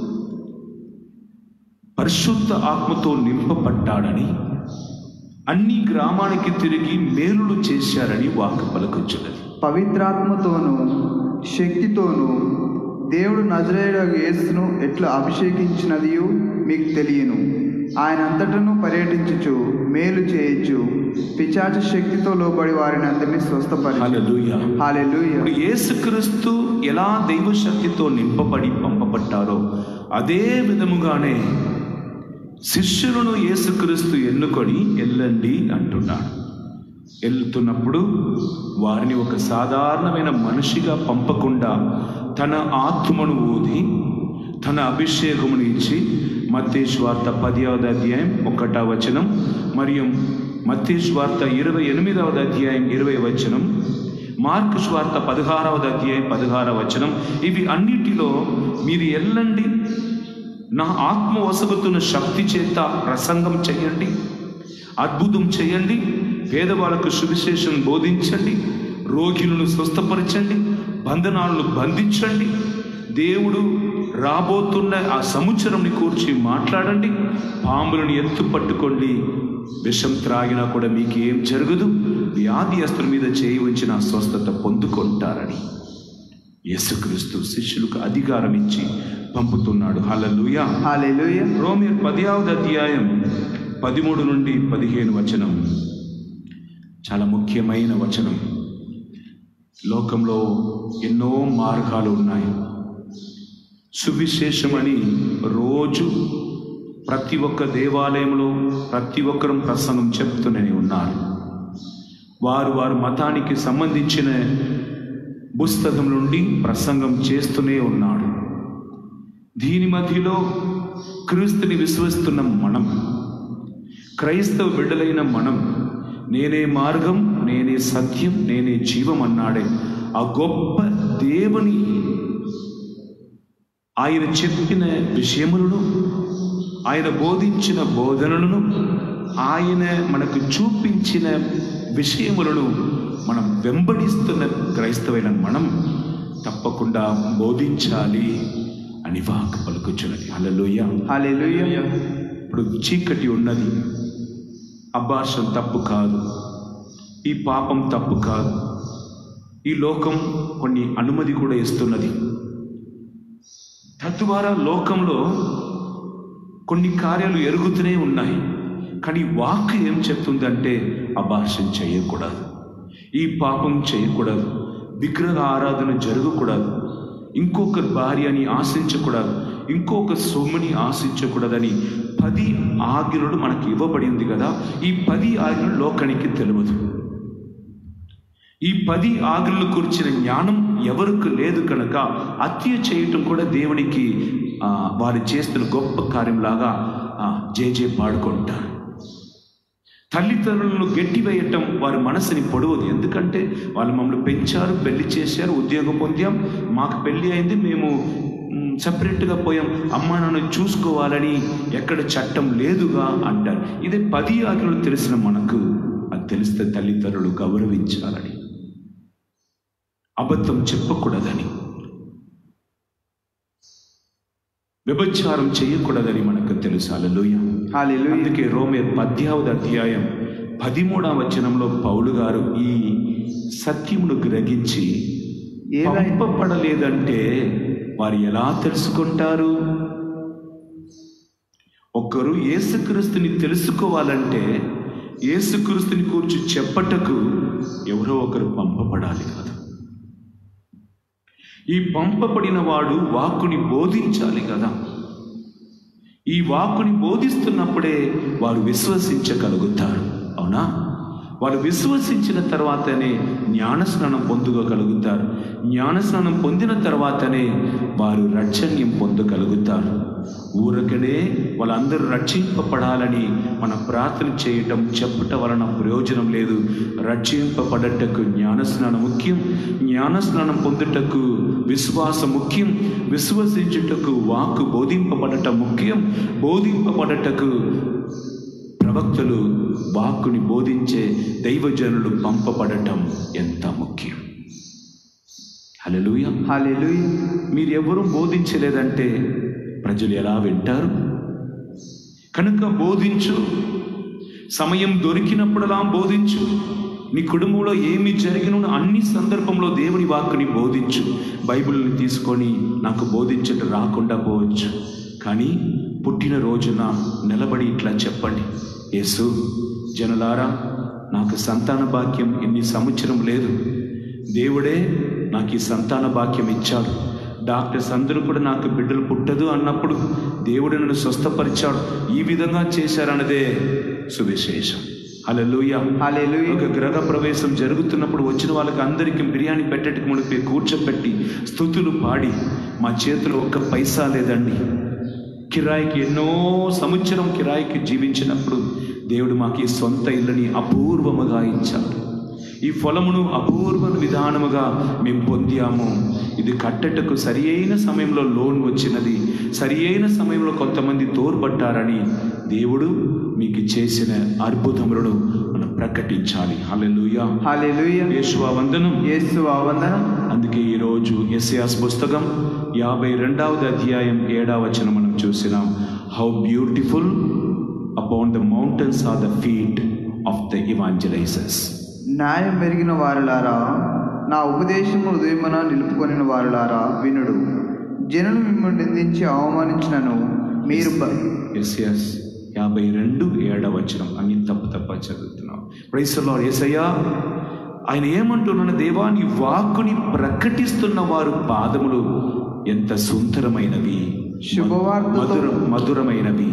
పరిశుద్ధ ఆత్మతో నింపబడ్డాడని, అన్ని గ్రామానికి తిరిగి మేలులు చేశారని వాక్కు పలుకుచున్నది. పవిత్రాత్మతోనూ శక్తితోనూ దేవుడు నజరేయుడగు యేసును ఎట్లా అభిషేకించినదియు మీకు తెలియను. ఆయన అంతటను పర్యటించుచు మేలు చేయొచ్చు, పిశాచ శక్తితో లోబడి వారిని అందరినీ స్వస్థపరిచాడు. హల్లెలూయా, హల్లెలూయా. యేసుక్రీస్తు ఎలా దైవ శక్తితో నింపబడి పంపబడ్డారో అదే విధముగానే శిష్యులను యేసుక్రీస్తు ఎన్నుకొని వెళ్ళండి అంటున్నాడు. వెళ్తున్నప్పుడు వారిని ఒక సాధారణమైన మనిషిగా పంపకుండా తన ఆత్మను ఊది తన అభిషేకమును ఇచ్చి, మత్తయి సువార్త పదవ అధ్యాయం ఒకటవ వచనం మరియు మత్తయి సువార్త ఇరవై ఎనిమిదవ అధ్యాయం ఇరవై వచనం, మార్కు సువార్త పదహారవ అధ్యాయం పదహారవ వచనం, ఇవి అన్నిటిలో మీరు వెళ్ళండి, నా ఆత్మ వసగుతున్న శక్తి చేత ప్రసంగం చేయండి, అద్భుతం చేయండి, పేదవాళ్ళకు సువిశేషం బోధించండి, రోగులను స్వస్థపరచండి, బంధనాలను బంధించండి, దేవుడు రాబోతున్న ఆ సంవత్సరంని కూర్చి మాట్లాడండి, పాములను ఎత్తు పట్టుకోండి, విషం త్రాగినా కూడా మీకు ఏం జరగదు, వ్యాధిస్తుల మీద చేయి ఉంచిన స్వస్థత పొందుకుంటారని యేసుక్రీస్తు శిష్యులకు అధికారం ఇచ్చి పంపుతున్నాడు. హల్లెలూయా, హల్లెలూయా. రోమీయుల పదవ అధ్యాయం పదమూడు నుండి పదిహేను వచనం చాలా ముఖ్యమైన వచనం. లోకంలో ఎన్నో మార్గాలు ఉన్నాయి. సువిశేషమని రోజు ప్రతి ఒక్క దేవాలయంలో ప్రతి ఒక్కరూ ప్రసంగం చెప్తూనే ఉన్నారు. వారు వారి మతానికి సంబంధించిన పుస్తకం నుండి ప్రసంగం చేస్తూనే ఉన్నాడు. దీని మధ్యలో క్రీస్తుని విశ్వసిస్తున్న మనం, క్రైస్తవ బిడ్డలైన మనం, నేనే మార్గం, నేనే సత్యం, నేనే జీవం అన్నాడే ఆ గొప్ప దేవుని ఆయన చెప్పిన విషయములను, ఆయన బోధించిన బోధనలను, ఆయన మనకు చూపించిన విషయములను మనం వెంబడిస్తున్న క్రైస్తవైన మనం తప్పకుండా బోధించాలి అని వాక్ పలుకుచున్నది. హల్లెలూయా, హల్లెలూయా. ఇప్పుడు చీకటి ఉన్నది. అబార్షన్ తప్పు కాదు, ఈ పాపం తప్పు కాదు. ఈ లోకం కొన్ని అనుమతి కూడా ఇస్తున్నది. తద్వారా లోకంలో కొన్ని కార్యాలు ఎరుగుతూనే ఉన్నాయి. కానీ వాక్ ఏం చెప్తుందంటే అబార్షన్ చేయకూడదు, ఈ పాపం చేయకూడదు, విగ్రహ ఆరాధన జరగకూడదు, ఇంకొక భార్యని ఆశించకూడదు, ఇంకొక సొమ్ముని ఆశించకూడదని పది ఆజ్ఞలు మనకి ఇవ్వబడింది కదా. ఈ పది ఆజ్ఞలు లోకానికి తెలియదు. ఈ పది ఆజ్ఞలు గురించిన జ్ఞానం ఎవరికి లేదు కనుక హత్య చేయటం కూడా దేవునికి వారు చేస్తున్న గొప్ప కార్యంలాగా జేజే పాడుకుంటారు. తల్లిదండ్రులను గట్టివేయటం వారి మనసుని పొడవదు. ఎందుకంటే వాళ్ళు మమ్మల్ని పెంచారు, పెళ్లి చేశారు, ఉద్యోగం పొందాం, మాకు పెళ్లి అయింది, మేము సపరేట్గా పోయాం, అమ్మ నాన్న చూసుకోవాలని ఎక్కడ చట్టం లేదుగా అంటారు. ఇదే పది ఆజ్ఞలు తెలిసిన మనకు అది తెలిస్తే తల్లిదండ్రులు గౌరవించాలని, అబద్ధం చెప్పకూడదని, వ్యభిచారం చేయకూడదని మనకు తెలుసు. హల్లెలూయా, హల్లెలూయా. అందుకే రోమే పద్యావది అధ్యాయం పదిమూడవ వచనంలో పౌలు గారు ఈ సత్యమును గ్రహించి పంపబడలేదంటే వారు ఎలా తెలుసుకుంటారు? ఒకరు యేసుక్రీస్తుని తెలుసుకోవాలంటే యేసుక్రీస్తుని గురించి చెప్పటకు ఎవరో ఒకరు పంపబడాలి కదా. ఈ పంపబడిన వాడు వాక్కుని బోధించాలి కదా. ఈ వాక్కుని బోధిస్తున్నప్పుడే వారు విశ్వసించగలుగుతారు. అవునా? వారు విశ్వసించిన తర్వాతనే జ్ఞానస్నానం పొందుకోగలుగుతారు. జ్ఞానస్నానం పొందిన తర్వాతనే వారు రక్షణ్యం పొందగలుగుతారు. ఊరకనే వాళ్ళందరూ రక్షింపబడాలని మన ప్రార్థన చేయటం చెప్పటం వలన ప్రయోజనం లేదు. రక్షింపబడటకు జ్ఞానస్నానం ముఖ్యం, జ్ఞానస్నానం పొందుటకు విశ్వాసం ముఖ్యం, విశ్వసించుటకు వాక్కు బోధింపబడటం ముఖ్యం, బోధింపబడటకు ప్రవక్తలు వాక్కుని బోధించే దైవజనులు పంపబడటం ఎంత ముఖ్యం. హల్లెలూయా, హల్లెలూయా. మీరు ఎవరూ బోధించలేదంటే ప్రజలు ఎలా వింటారు? కనుక బోధించు, సమయం దొరికినప్పుడలా బోధించు. నీ కుటుంబంలో ఏమి జరిగినో అన్ని సందర్భంలో దేవుని వాక్కుని బోధించు. బైబిల్ని తీసుకొని నాకు బోధించటం రాకుండా పోవచ్చు, కానీ పుట్టిన రోజున నిలబడి ఇట్లా చెప్పండి, యేసు జనులారా, నాకు సంతాన భాగ్యం ఇన్ని సంవత్సరం లేదు, దేవుడే నాకు ఈ సంతాన భాగ్యం ఇచ్చాడు. డాక్టర్స్ అందరూ కూడా నాకు బిడ్డలు పుట్టదు అన్నప్పుడు దేవుడు నన్ను స్వస్థపరిచాడు, ఈ విధంగా చేశారన్నదే సువిశేషం. హల్లెలూయా, హల్లెలూయా. ఒక గృహ ప్రవేశం జరుగుతున్నప్పుడు వచ్చిన వాళ్ళకి అందరికీ బిర్యానీ పెట్టేటికి మునిపి కూర్చోపెట్టి స్తుతులు పాడి, మా చేతిలో ఒక్క పైసా లేదండి, కిరాయికి ఎన్నో సంవత్సరం కిరాయికి జీవించినప్పుడు దేవుడు మాకు ఈ సొంత ఇల్లుని అపూర్వముగా ఇచ్చాడు, ఈ ఫలమును అపూర్వ విధానముగా మేము పొందాము. ఇది కట్టటకు సరి అయిన సమయంలో లోన్ వచ్చినది, సరి అయిన సమయంలో కొంతమంది తోడ్పడ్డారని దేవుడు మీకు చేసిన అద్భుతములను మనం ప్రకటించాలి. హల్లెలూయా, హల్లెలూయా. యేసువా వందనం, యేసువా వందనం. అందుకే ఈరోజు యెషయా పుస్తకం యాభై రెండవది అధ్యాయం ఏడవ వచనం మనం చూసినాం. How beautiful upon the mountains are the feet of the evangelisers. న్యాయం పెరిగిన వారులారా, నా ఉపదేశము హృదయమున నిలుపుకొనిన వారులారా వినుడు. జనులు మిమ్మల్ని నిందించి అవమానించినను మీరు ఎస్ ఎస్ యాభై రెండు ఏడవ వచనం అన్ని తప్పు తప్ప చదువుతున్నాం. Praise the lord. యేసయ్యా ఆయన ఏమంటున్నాడు? దేవా, నీ వాక్కుని ప్రకటిస్తున్న వారు పాదములు ఎంత సుందరమైనవి, శుభవార్త మధుర మధురమైనవి.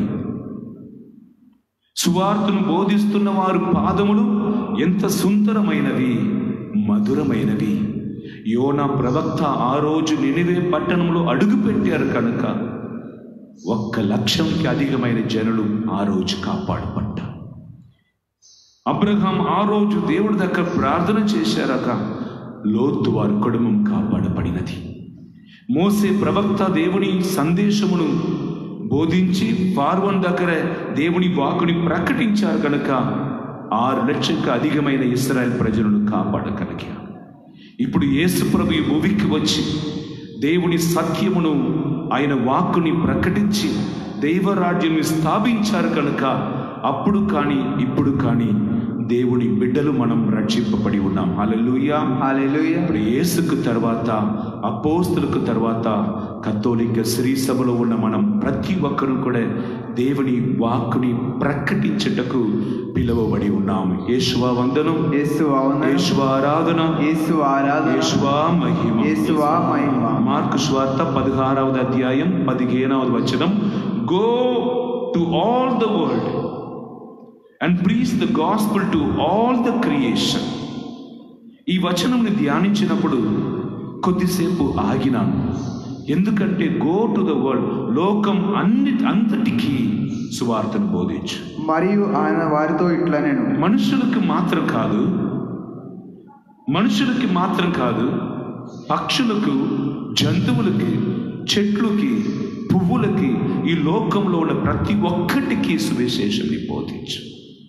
సువార్తను బోధిస్తున్న వారు పాదములు ఎంత సుందరమైనవి, మధురమైనవి. యోనా ప్రవక్త ఆ రోజు నినివే పట్టణంలో అడుగు పెట్టారు కనుక ఒక్క లక్షంకి అధికమైన జనులు ఆ రోజు కాపాడబడ్డారు. అబ్రహాం ఆ రోజు దేవుడి దగ్గర ప్రార్థన చేశారక లోతు వారి కుటుంబం కాపాడబడినది. మోసే ప్రవక్త దేవుని సందేశమును బోధించి ఫార్వోన్ దగ్గర దేవుని వాక్కుని ప్రకటించారు కనుక ఆరు లక్షలకు అధికమైన ఇశ్రాయేల్ ప్రజలను కాపాడగలిగారు. ఇప్పుడు యేసు ప్రభు ఈ భూమికి వచ్చి దేవుని సత్యమును ఆయన వాక్కుని ప్రకటించి దైవరాజ్యాన్ని స్థాపించారు కనుక అప్పుడు కానీ ఇప్పుడు కానీ దేవుని బిడ్డలు మనం రక్షింపబడి ఉన్నాం. హల్లెలూయా, హల్లెలూయా. ఇప్పుడు యేసుకు తర్వాత అపోస్తలుకు తర్వాత కథోలిక శ్రీ సభలో ఉన్న మనం ప్రతి ఒక్కరూ కూడా దేవుని వాక్కుని ప్రకటించుటకు పిలువబడి ఉన్నాము. యేసువా వందనం, యేసువా వందనం, యేసువా ఆరాధన, యేసువా ఆరాధన, యేసువా మహిమ. యేసువా మహిమ. మార్కు సువార్త పదహారవది అధ్యాయం పదిహేనవది వచనం, go to all the world and preach the gospel to all the creation. ఈ వచనంని ధ్యానించినప్పుడు కొద్దిసేపు ఆగినాను. ఎందుకంటే గో టు ద వరల్డ్, లోకం అన్ని అంతటికీ సువార్తను బోధించు. మరియు ఆయన వారితో ఇట్లా నేను మనుషులకి మాత్రం కాదు మనుషులకి మాత్రం కాదు పక్షులకు, జంతువులకి, చెట్లకి, పువ్వులకి, ఈ లోకంలో ఉన్న ప్రతి ఒక్కటికి సువిశేషాన్ని బోధించు.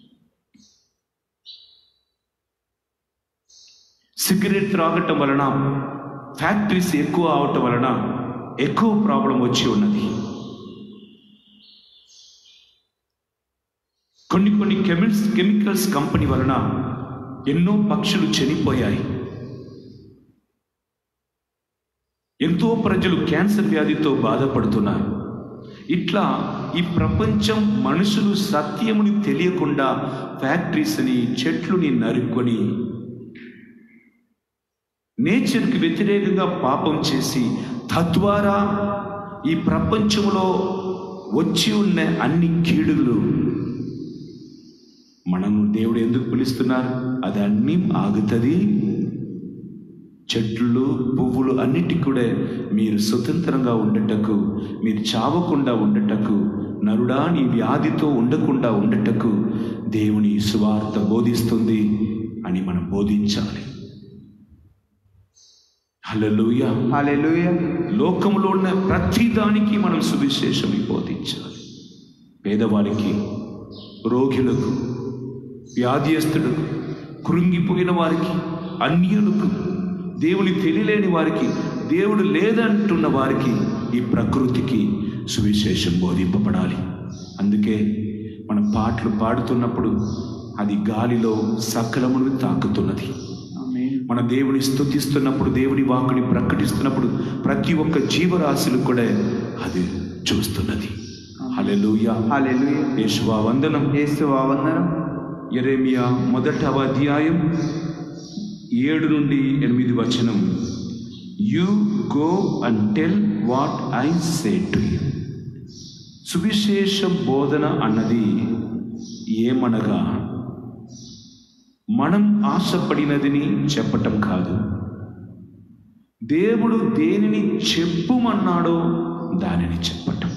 సిగరెట్ త్రాగటం వలన, ఫ్యాక్టరీస్ ఎక్కువ అవటం వలన ఎక్కువ ప్రాబ్లం వచ్చి ఉన్నది. కొన్ని కొన్ని కెమికల్స్ కెమికల్స్ కంపెనీ వలన ఎన్నో పక్షులు చనిపోయాయి. ఎంతో ప్రజలు క్యాన్సర్ వ్యాధితో బాధపడుతున్నారు. ఇట్లా ఈ ప్రపంచం మనుషులు సత్యముని తెలియకుండా ఫ్యాక్టరీస్ని, చెట్లుని నరుక్కొని నేచర్కి వ్యతిరేకంగా పాపం చేసి తద్వారా ఈ ప్రపంచంలో వచ్చి ఉన్న అన్ని కీడులు మనం దేవుడు ఎందుకు పిలుస్తున్నారు? అది అన్నీ ఆగుతుంది. చెట్లు, పువ్వులు అన్నిటికీ కూడా మీరు స్వతంత్రంగా ఉండటకు, మీరు చావకుండా ఉండటకు, నరుడా నీ వ్యాధితో ఉండకుండా ఉండటకు దేవుని సువార్త బోధిస్తుంది అని మనం బోధించాలి. హల్లెలూయా, హల్లెలూయా. లోకంలో ఉన్న ప్రతి దానికి మనం సువిశేషం బోధించాలి. పేదవారికి, రోగులకు, వ్యాధిస్తులకు, కృంగిపోయిన వారికి, అన్యులకు, దేవుని తెలియలేని వారికి, దేవుడు లేదంటున్న వారికి, ఈ ప్రకృతికి సువిశేషం బోధింపబడాలి. అందుకే మన పాటలు పాడుతున్నప్పుడు అది గాలిలో సకలమును తాకుతున్నది. మన దేవుని స్తుతిస్తున్నప్పుడు, దేవుని వాక్కుని ప్రకటిస్తున్నప్పుడు ప్రతి ఒక్క జీవరాశులు కూడా అది చూస్తున్నది. హల్లెలూయా, హల్లెలూయా. యేసువా వందనం, యేసువా వందనం. యెరెమయా మొదటవ అధ్యాయం ఏడు నుండి ఎనిమిది వచనం, you go and tell what I say to you. సువిశేష బోధన అన్నది ఏమనగా మనం ఆశపడినదిని చెప్పటం కాదు, దేవుడు దేనిని చెప్పుమన్నాడో దానిని చెప్పటం.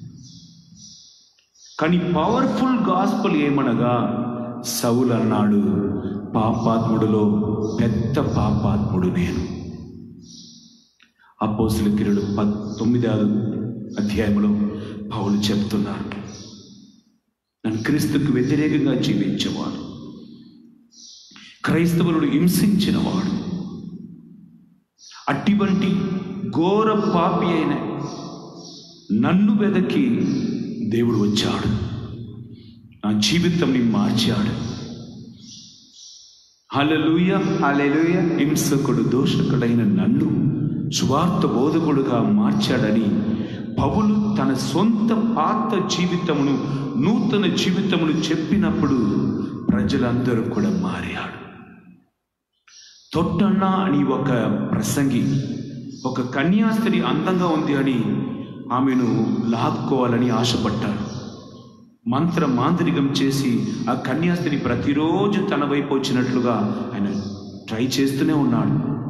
కానీ పవర్ఫుల్ గాస్పల్ ఏమనగా, సౌలు అన్నాడు, పాపాత్ముడులో పెద్ద పాపాత్ముడు నేను. అపోస్తలుల క్రియలు పంతొమ్మిదవ అధ్యాయంలో పౌలు చెప్తున్నారు, నన్ను క్రీస్తుకు వ్యతిరేకంగా జీవించేవాడు, క్రైస్తవులను హింసించినవాడు, అటువంటి ఘోర పాపి అయిన నన్ను వెదకి దేవుడు వచ్చాడు, నా జీవితంని మార్చాడు. హల్లెలూయా, హల్లెలూయా. హింసకుడు, దోషకుడైన నన్ను సువార్త బోధకుడుగా మార్చాడని పౌలు తన సొంత పాత జీవితమును, నూతన జీవితమును చెప్పినప్పుడు ప్రజలందరూ కూడా మారాడు. తొట్టన్నా అని ఒక ప్రసంగి, ఒక కన్యాస్త్రీ అందంగా ఉంది అని ఆమెను లాక్కోవాలని ఆశపడ్డాడు. మంత్ర మాంత్రికం చేసి ఆ కన్యాస్త్రీ ప్రతిరోజు తన వైపు వచ్చినట్లుగా ఆయన ట్రై చేస్తూనే ఉన్నాడు.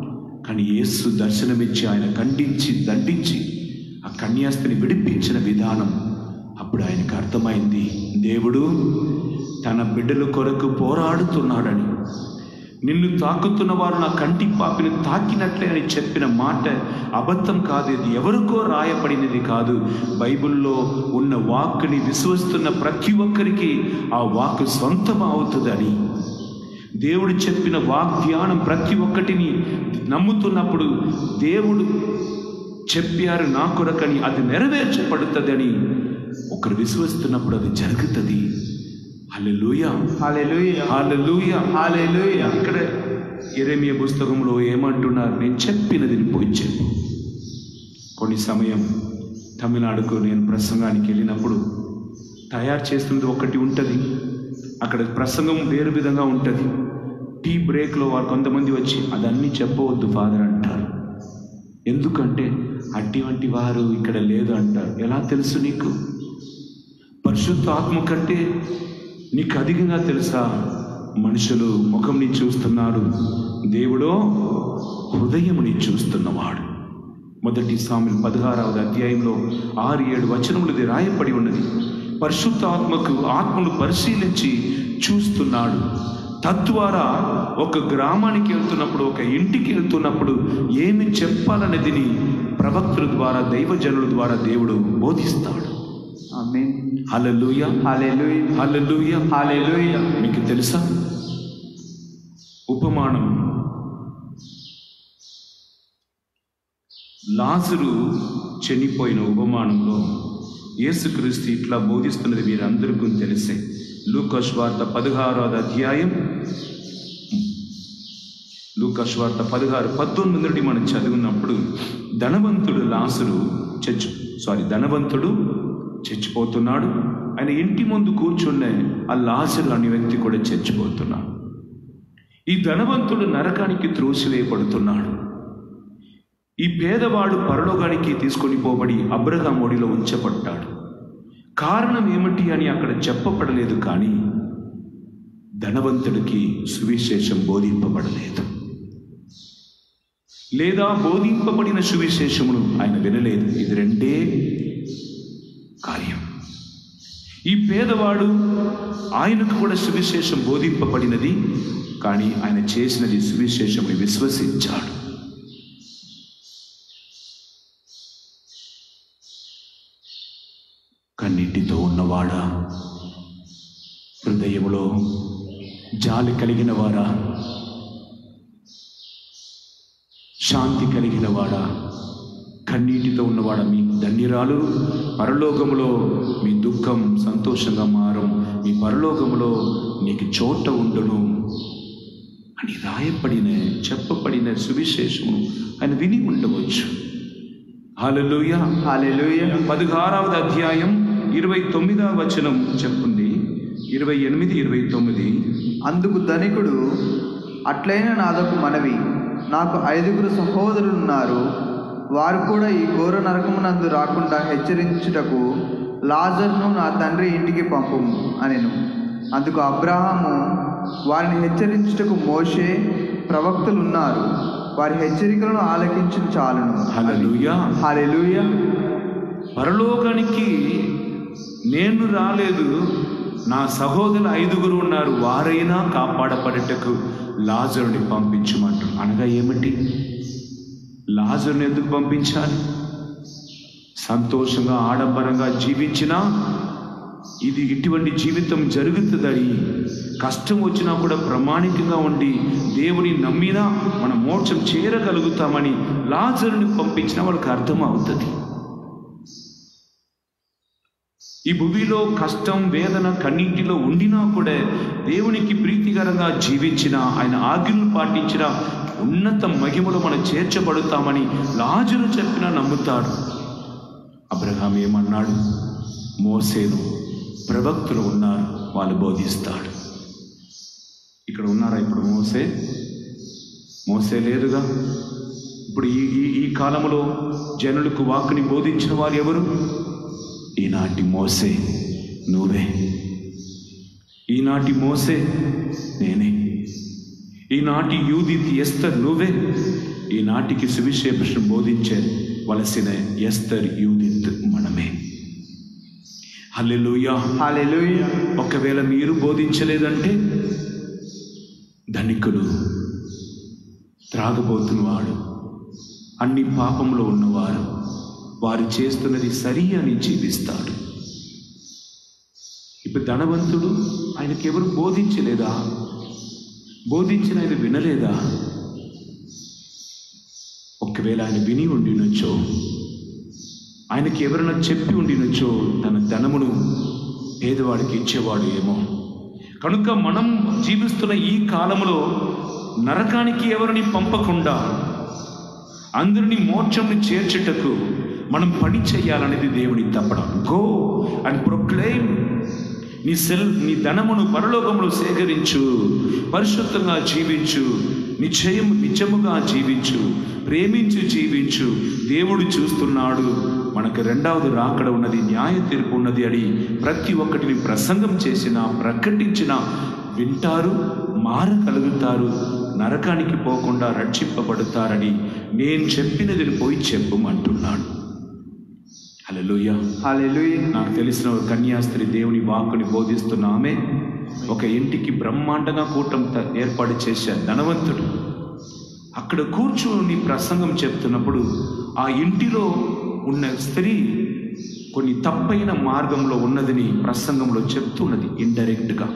కానీ యేసు దర్శనమిచ్చి ఆయన ఖండించి దండించి ఆ కన్యాస్త్రిని విడిపించిన విధానం అప్పుడు ఆయనకు అర్థమైంది, దేవుడు తన బిడ్డల కొరకు పోరాడుతున్నాడని. నిన్ను తాకుతున్న వారు నా కంటి పాపిని తాకినట్లే అని చెప్పిన మాట అబద్ధం కాదు, ఇది ఎవరికో రాయబడినది కాదు. బైబిల్లో ఉన్న వాక్కుని విశ్వసిస్తున్న ప్రతి ఒక్కరికి ఆ వాక్కు సొంతం అవుతుందని, దేవుడు చెప్పిన వాగ్దానం ప్రతి ఒక్కటిని నమ్ముతున్నప్పుడు దేవుడు చెప్పారు నా కొరకని, అది నెరవేర్చబడుతుందని ఒకరు విశ్వసిస్తున్నప్పుడు అది జరుగుతుంది. హల్లెలూయా, హల్లెలూయా, హల్లెలూయా, హల్లెలూయా. ఇక్కడ యెరెమీయా పుస్తకంలో ఏమంటున్నారు, నేను చెప్పినది పోయి చెప్పు. కొన్ని సమయం తమిళనాడుకు నేను ప్రసంగానికి వెళ్ళినప్పుడు తయారు చేస్తున్నది ఒకటి ఉంటుంది, అక్కడ ప్రసంగం వేరు విధంగా ఉంటుంది. టీ బ్రేక్లో వారు కొంతమంది వచ్చి అదన్నీ చెప్పవద్దు ఫాదర్ అంటారు. ఎందుకంటే అటువంటి వారు ఇక్కడ లేదు అంటారు. ఎలా తెలుసు నీకు? పరిశుద్ధ ఆత్మ కంటే నీకు అధికంగా తెలుసా? మనుషులు ముఖంని చూస్తున్నారు, దేవుడో హృదయముని చూస్తున్నవాడు. మొదటి సామెలు పదహారవ అధ్యాయంలో ఆరు ఏడు వచనములది రాయబడి ఉన్నది. పరిశుద్ధ ఆత్మకు ఆత్మలు పరిశీలించి చూస్తున్నాడు. తద్వారా ఒక గ్రామానికి వెళ్తున్నప్పుడు, ఒక ఇంటికి వెళ్తున్నప్పుడు ఏమి చెప్పాలనేది ప్రవక్తుల ద్వారా, దైవజనుల ద్వారా దేవుడు బోధిస్తాడు. ఆమేన్. హల్లెలూయా, హల్లెలూయా, హల్లెలూయా, హల్లెలూయా. మీకు తెలుసా ఉపమానం? లాజరు చనిపోయిన ఉపమానంలో యేసుక్రీస్తు ఇట్లా బోధిస్తున్నది మీరందరికీ తెలిసే. లూకా సువార్త పదహారవ అధ్యాయం, లూకా సువార్త పదహారు పద్దెనిమిది నుండి మనం చదివినప్పుడు, ధనవంతుడు లాజరు చచ్చి సారీ ధనవంతుడు చచ్చిపోతున్నాడు. ఆయన ఇంటి ముందు కూర్చున్న ఆ లాజరు అనే వ్యక్తి కూడా చచ్చిపోతున్నాడు. ఈ ధనవంతుడు నరకానికి త్రోసివేయబడుతున్నాడు. ఈ పేదవాడు పరలోకానికి తీసుకొని పోబడి అబ్రహాము ఒడిలో ఉంచబడ్డాడు. కారణం ఏమిటి అని అక్కడ చెప్పబడలేదు, కానీ ధనవంతుడికి సువిశేషం బోధింపబడలేదు, లేదా బోధింపబడిన సువిశేషమును ఆయన వినలేదు. ఇది రెండే కార్యం. ఈ పేదవాడు, ఆయనకు కూడా సువిశేషం బోధింపబడినది, కానీ ఆయన చేసినది సువిశేషముని విశ్వసించాడు. కన్నిటితో ఉన్నవాడా, హృదయములో జాలి కలిగిన వారా, శాంతి కలిగిన వాడా, కన్నీటితో ఉన్నవాడా, మీ ధన్యురాలు, పరలోకములో మీ దుఃఖం సంతోషంగా మారం, మీ పరలోకములో నీకు చోట ఉండును అని రాయబడిన చెప్పబడిన సువిశేషము ఆయన విని ఉండవచ్చు. హల్లెలూయా, హల్లెలూయా. పదహారవ అధ్యాయం ఇరవై తొమ్మిదవ వచనం చెప్పండి. ఇరవై ఎనిమిది ఇరవై తొమ్మిది. అందుకు ధనికుడు, అట్లైన నాదొక మనవి, నాకు ఐదుగురు సహోదరులు ఉన్నారు, వారు కూడా ఈ ఘోర నరకమునందు రాకుండా హెచ్చరించుటకు లాజరును నా తండ్రి ఇంటికి పంపుము అనెను. అందుకు అబ్రహాము, వారిని హెచ్చరించుటకు మోషే ప్రవక్తలు ఉన్నారు, వారి హెచ్చరికలను ఆలకించిన చాలును. హల్లెలూయా, హల్లెలూయా. పరలోకానికి నేను రాలేదు, నా సహోదరులు ఐదుగురు ఉన్నారు, వారైనా కాపాడపడటకు లాజరుని పంపించమంటారు. అనగా ఏమిటి? లాజరుని ఎందుకు పంపించాలి? సంతోషంగా ఆడంబరంగా జీవించినా ఇది ఇటువంటి జీవితం జరుగుతుందని, కష్టం వచ్చినా కూడా ప్రామాణికంగా ఉండి దేవుని నమ్మినా మనం మోక్షం చేరగలుగుతామని లాజరుని పంపించినా వాళ్ళకి అర్థమవుతుంది. ఈ భూమిలో కష్టం, వేదన, కన్నీటిలో ఉండినా కూడా దేవునికి ప్రీతికరంగా జీవించిన, ఆయన ఆజ్ఞలు పాటించిన ఉన్నత మహిమలో మనం చేర్చబడుతామని లాజరు చెప్పినా నమ్ముతాడు. అబ్రహాం ఏమన్నాడు? మోసేను ప్రవక్తులు ఉన్నారు, వాళ్ళు బోధిస్తాడు. ఇక్కడ ఉన్నారా ఇప్పుడు మోసే? మోసే లేదుగా. ఇప్పుడు ఈ ఈ కాలంలో జనులకు వాక్కుని బోధించిన వారు ఎవరు? ఈనాటి మోసే నువ్వే, ఈనాటి మోసే నేనే, ఈనాటి యూదిత్ ఎస్తర్ నువ్వే. ఈనాటికి సువిశేషం బోధించవలసిన ఎస్తర్ యూదిత్ మనమే. హల్లెలూయా, హల్లెలూయా. ఒకవేళ మీరు బోధించలేదంటే ధనికులు, త్రాగబోతున్నవాడు, అన్ని పాపంలో ఉన్నవారు వారు చేస్తున్నది సరి అని జీవిస్తాడు. ఇప్పుడు ధనవంతుడు, ఆయనకి ఎవరు బోధించలేదా? బోధించిన ఆయన వినలేదా? ఒకవేళ ఆయన విని ఉండినొచ్చో, ఆయనకి ఎవరైనా చెప్పి ఉండినొచ్చో తన ధనమును పేదవాడికి ఇచ్చేవాడు ఏమో. కనుక మనం జీవిస్తున్న ఈ కాలంలో నరకానికి ఎవరిని పంపకుండా అందరినీ మోక్షంని చేర్చుటకు మనం పని చేయాలనేది దేవుని తప్పడం. Go and proclaim. నీ సెల్ నీ ధనమును పరలోకములో సేకరించు, పరిశుద్ధంగా జీవించు, నిశ్చయం నిజముగా జీవించు, ప్రేమించు జీవించు. దేవుడు చూస్తున్నాడు, మనకు రెండవది రాకడ ఉన్నది, న్యాయ తీర్పు ఉన్నది అని ప్రతి ఒక్కటిని ప్రసంగం చేసిన ప్రకటించిన వింటారు, మారగలుగుతారు, నరకానికి పోకుండా రక్షింపబడతారని నేను చెప్పినది పోయి చెప్పమంటున్నాడు. హల్లెలూయా, హల్లెలూయా. నాకు తెలిసిన ఒక కన్యాస్త్రీ దేవుని వాక్కుని బోధిస్తున్న ఆమె ఒక ఇంటికి బ్రహ్మాండంగా కూటం ఏర్పాటు చేశారు. ధనవంతుడు అక్కడ కూర్చుని ప్రసంగం చెప్తున్నప్పుడు ఆ ఇంటిలో ఉన్న స్త్రీ కొన్ని తప్పైన మార్గంలో ఉన్నదని ప్రసంగంలో చెప్తున్నది ఇండైరెక్ట్గా.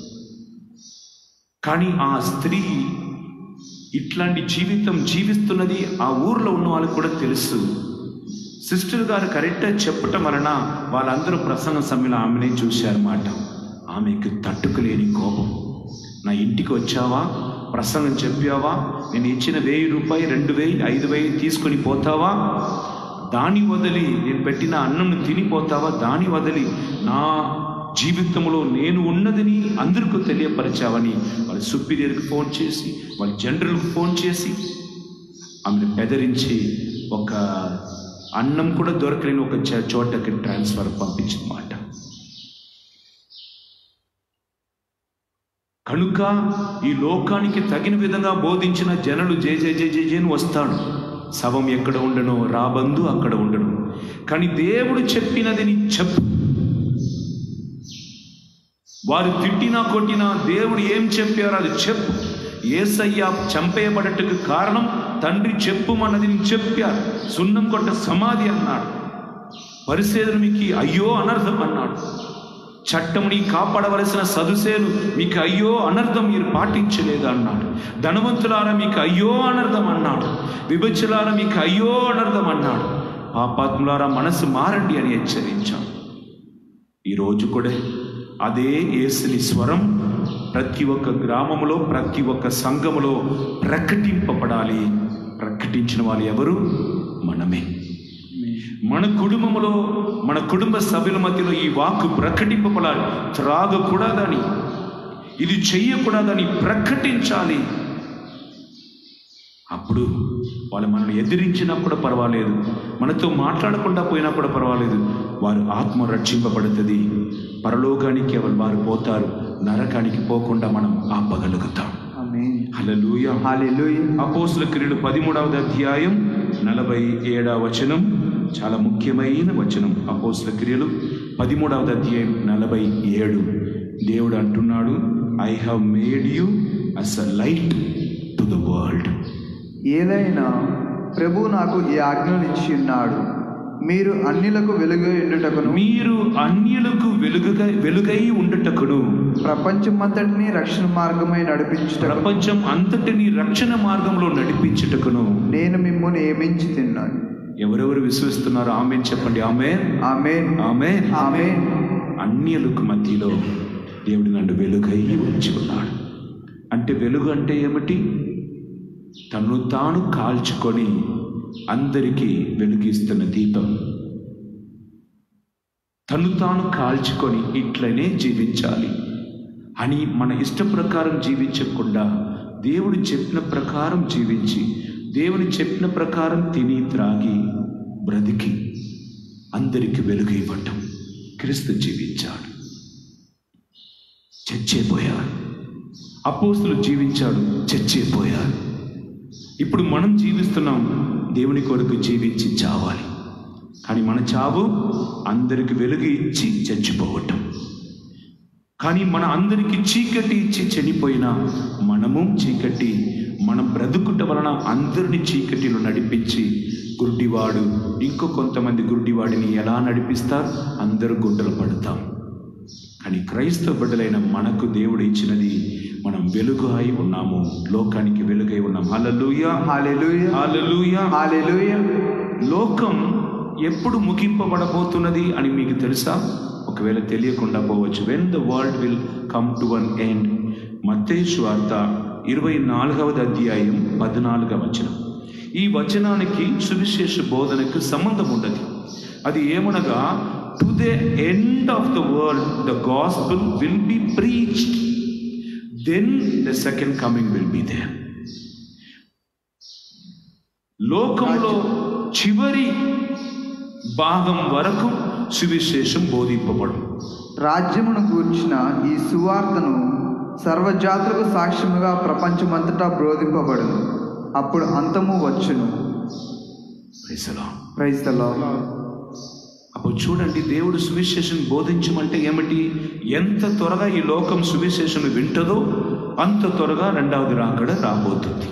కానీ ఆ స్త్రీ ఇట్లాంటి జీవితం జీవిస్తున్నది ఆ ఊర్లో ఉన్న వాళ్ళకి కూడా తెలుసు. సిస్టర్ గారు కరెక్ట్గా చెప్పటం వలన వాళ్ళందరూ ప్రసంగ సమయంలో ఆమెనే చూశారన్నమాట. ఆమెకు తట్టుకులేని కోపం. నా ఇంటికి వచ్చావా, ప్రసంగం చెప్పావా, నేను ఇచ్చిన వెయ్యి రూపాయలు రెండు వెయ్యి ఐదు వెయ్యి తీసుకొని పోతావా, దాని వదిలి నేను పెట్టిన అన్నంను తినిపోతావా, దాని వదిలి నా జీవితంలో నేను ఉన్నదని అందరికీ తెలియపరిచావని వాళ్ళ సుపీరియర్కి ఫోన్ చేసి, వాళ్ళ జనరల్కి ఫోన్ చేసి ఆమెను బెదిరించి ఒక అన్నం కూడా దొరకలేని ఒక చోటకి ట్రాన్స్ఫర్ పంపించిందన్నమాట. కనుక ఈ లోకానికి తగిన విధంగా బోధించిన జనులు జే జే జే జే అని వస్తాడు. శవం ఎక్కడ ఉండను, రాబందు అక్కడ ఉండను. కానీ దేవుడు చెప్పినది నీ చెప్పు. వారు తిట్టినా కొట్టినా దేవుడు ఏం చెప్పారో అది చెప్పు. యేసయ్య చంపేయబడటకు కారణం తండ్రి చెప్పుమన్నది నేను చెప్పారు. సున్నం కొట్ట సమాధి అన్నాడు. పరిసేదులు మీకు అయ్యో అనర్థం అన్నాడు. చట్టముని కాపాడవలసిన సదుసేలు మీకు అయ్యో అనర్థం మీరు పాటించలేదు అన్నాడు. ధనవంతులారా మీకు అయ్యో అనర్థం అన్నాడు. విభజలారా మీకు అయ్యో అనర్థం అన్నాడు. పాపాత్ములారా మనసు మారండి అని హెచ్చరించాడు. ఈరోజు కూడా అదే యేసుని స్వరం ప్రతి ఒక్క గ్రామంలో ప్రతి ఒక్క సంఘములో ప్రకటింపబడాలి. ప్రకటించిన వాళ్ళు ఎవరు? మనమే. మన కుటుంబంలో మన కుటుంబ సభ్యుల మధ్యలో ఈ వాక్కు ప్రకటింపబడాలి. త్రాగకూడదని, ఇది చెయ్యకూడదని ప్రకటించాలి. అప్పుడు వాళ్ళు మనల్ని ఎదిరించినా కూడా పర్వాలేదు, మనతో మాట్లాడకుండా పోయినా కూడా పర్వాలేదు, వారు ఆత్మ రక్షింపబడుతుంది. పరలోకానికి ఎవరు వారు పోతారు, నరకానికి పోకుండా మనం ఆపగలుగుతాం. హల్లెలూయా, హల్లెలూయా. అపోస్తల క్రియలు పదమూడవ అధ్యాయం నలభై ఏడవ వచనం చాలా ముఖ్యమైన వచనం. అపోస్తల క్రియలు పదమూడవ అధ్యాయం నలభై ఏడు. దేవుడు అంటున్నాడు, I have made you as a light to the world. ఏదైనా ప్రభు నాకు ఈ ఆజ్ఞలు ఇచ్చి ఉన్నాడు, మీరు అన్యులకు వెలుగై ఉండుటకును మీరు అన్యులకు వెలుగుగా వెలుగై ఉండుటకును ప్రపంచమంతటిని రక్షణ మార్గమై నడిపించుట ప్రపంచం అంతటిని రక్షణ మార్గంలో నడిపించుటకును నేను మిమ్మల్ని నియమించి తిన్నాను. ఎవరెవరు విశ్వసిస్తున్నారు? ఆమేన్ చెప్పండి. ఆమేన్, ఆమేన్, ఆమేన్, ఆమేన్. అన్యులకు మధ్యలో దేవుడు నన్ను వెలుగై ఉంచి ఉన్నాడు. అంటే వెలుగు అంటే ఏమిటి? తను తాను కాల్చుకొని అందరికీ వెలుగిస్తున్న దీపం. తను తాను కాల్చుకొని ఇట్లనే జీవించాలి అని మన ఇష్ట ప్రకారం జీవించకుండా దేవుడు చెప్పిన ప్రకారం జీవించి దేవుని చెప్పిన ప్రకారం తిని త్రాగి బ్రతికి అందరికీ వెలుగు ఇవ్వటం. క్రీస్తు జీవించాడు, చచ్చిపోయాడు. అపోస్తులు జీవించాడు, చచ్చిపోయారు. ఇప్పుడు మనం జీవిస్తున్నాం, దేవుని కొరకు జీవించి చావాలి. కానీ మన చావు అందరికి వెలుగు ఇచ్చి చచ్చిపోవటం. కానీ మన అందరికి చీకటి ఇచ్చి చనిపోయిన మనము చీకటి మనం బ్రతుకుట వలన అందరిని చీకటిలో నడిపించి గుడ్డివాడు ఇంకో కొంతమంది గుడ్డివాడిని ఎలా నడిపిస్తారు? అందరూ గుడ్డలు పడతాం. కానీ క్రైస్తవ బిడ్డలైన మనకు దేవుడు ఇచ్చినది, మనం వెలుగు అయి ఉన్నాము, లోకానికి వెలుగై ఉన్నాం. హల్లెలూయా, హల్లెలూయా, హల్లెలూయా, హల్లెలూయా. లోకం ఎప్పుడు ముగింపబడబోతున్నది అని మీకు తెలుసా? ఒకవేళ తెలియకుండా పోవచ్చు. When the world will come to one end. మత్తయి సువార్త ఇరవై నాలుగవది అధ్యాయం పద్నాలుగవ వచనం. ఈ వచనానికి సువిశేష బోధనకు సంబంధం ఉండదు. అది ఏమనగా, to the end of the world the gospel will be preached, then the second coming will be there. లోకంలో చివరి భాగం వరకు సువిశేషం బోధింపబడు. రాజ్యమును గూర్చిన ఈ సువార్తను సర్వజాతులకు సాక్ష్యముగా ప్రపంచమంతటా బోధింపబడును. అప్పుడు అంతము వచ్చును. Praise the Lord. Praise the Lord. అప్పుడు చూడండి, దేవుడు సువిశేషం బోధించమంటే ఏమిటి? ఎంత త్వరగా ఈ లోకం సువిశేషం వింటదో అంత త్వరగా రెండవది రాకడ రాబోతుంది.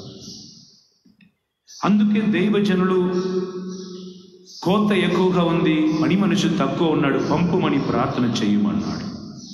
అందుకే దైవజనులు కోత ఎక్కువగా ఉంది, పని మనిషి తక్కువ ఉన్నాడు, పంపుమని ప్రార్థన చేయమన్నాడు.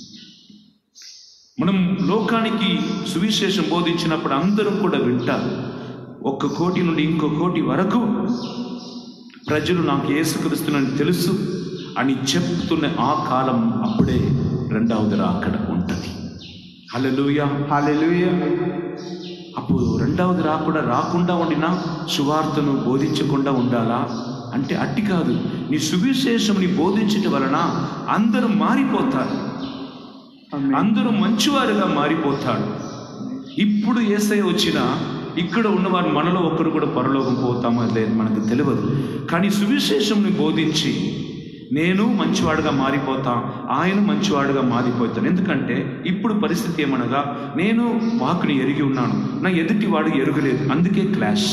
మనం లోకానికి సువిశేషం బోధించినప్పుడు అందరం కూడా వింటారు. ఒక్క కోటి నుండి ఇంకో కోటి వరకు ప్రజలు నాకు యేసుక్రీస్తునని తెలుసు అని చెప్తున్న ఆ కాలం అప్పుడే రెండవది రాకడ ఉంటుంది. హల్లెలూయా, హల్లెలూయా. అప్పుడు రెండవది రాకుండా రాకుండా ఉండినా సువార్తను బోధించకుండా ఉండాలా అంటే అట్టి కాదు. నీ సువిశేషంని బోధించటం వలన అందరూ మారిపోతారు, అందరూ మంచివారుగా మారిపోతాడు. ఇప్పుడు యేసయ్య వచ్చినా ఇక్కడ ఉన్నవారు మనలో ఒక్కరు కూడా పరలోకం పోతామో లేదు మనకు తెలియదు. కానీ సువిశేషంని బోధించి నేను మంచివాడుగా మారిపోతా, ఆయన మంచివాడుగా మారిపోతాను. ఎందుకంటే ఇప్పుడు పరిస్థితి ఏమనగా, నేను వాకుని ఎరిగి ఉన్నాను, నా ఎదుటి వాడు ఎరుగలేదు, అందుకే clash.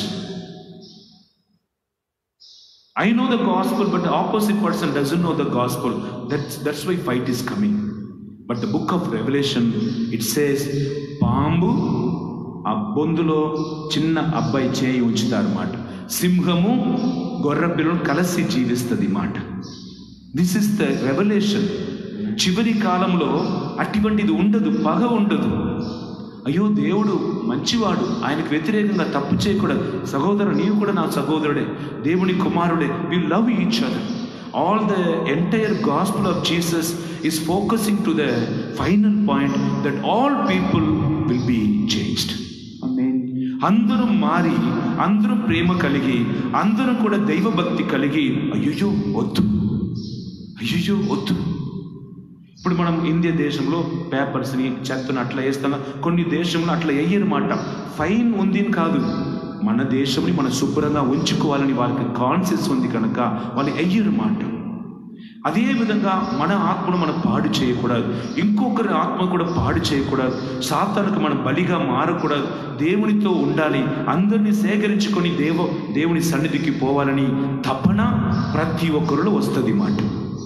I know the gospel, but the opposite person doesn't know the gospel. That's, that's why fight is coming. But the book of Revelation, it says, పాంబు ఆ బొందులో చిన్న అబ్బాయి చేయి ఉంచుతారు మాట, సింహము గొర్రె పిల్లలు కలిసి జీవిస్తుంది మాట. This is the revolution. చివరి కాలంలో అటువంటిది ఉండదు, పగ ఉండదు. అయ్యో దేవుడు మంచివాడు, ఆయనకు వ్యతిరేకంగా తప్పు చేయకూడదు, సహోదరు నీవు కూడా నా సహోదరుడే, దేవుని కుమారుడే, we love each other. All the entire gospel of Jesus is focusing to the final point that all people will be changed. అందరూ మారి, అందరూ ప్రేమ కలిగి, అందరూ కూడా దైవభక్తి కలిగి, అయ్యో వద్దు, అయ్యో వద్దు. ఇప్పుడు మనం ఇండియా దేశంలో పేపర్స్ని చెత్తను అట్లా వేస్తాం, కొన్ని దేశంలో అట్లా వేయరమాట. ఫైన్ ఉంది కాదు, మన దేశంని మనం శుభ్రంగా ఉంచుకోవాలని వాళ్ళకి కాన్షియస్ ఉంది కనుక వాళ్ళు వేయరమాట. అదేవిధంగా మన ఆత్మను మనం పాడు చేయకూడదు, ఇంకొకరి ఆత్మ కూడా పాడు చేయకూడదు, సాతానుకు మనం బలిగా మారకూడదు, దేవునితో ఉండాలి, అందరినీ సేకరించుకొని దేవ దేవుని సన్నిధికి పోవాలని తపన ప్రతి ఒక్కరిలో వస్తుంది మాట.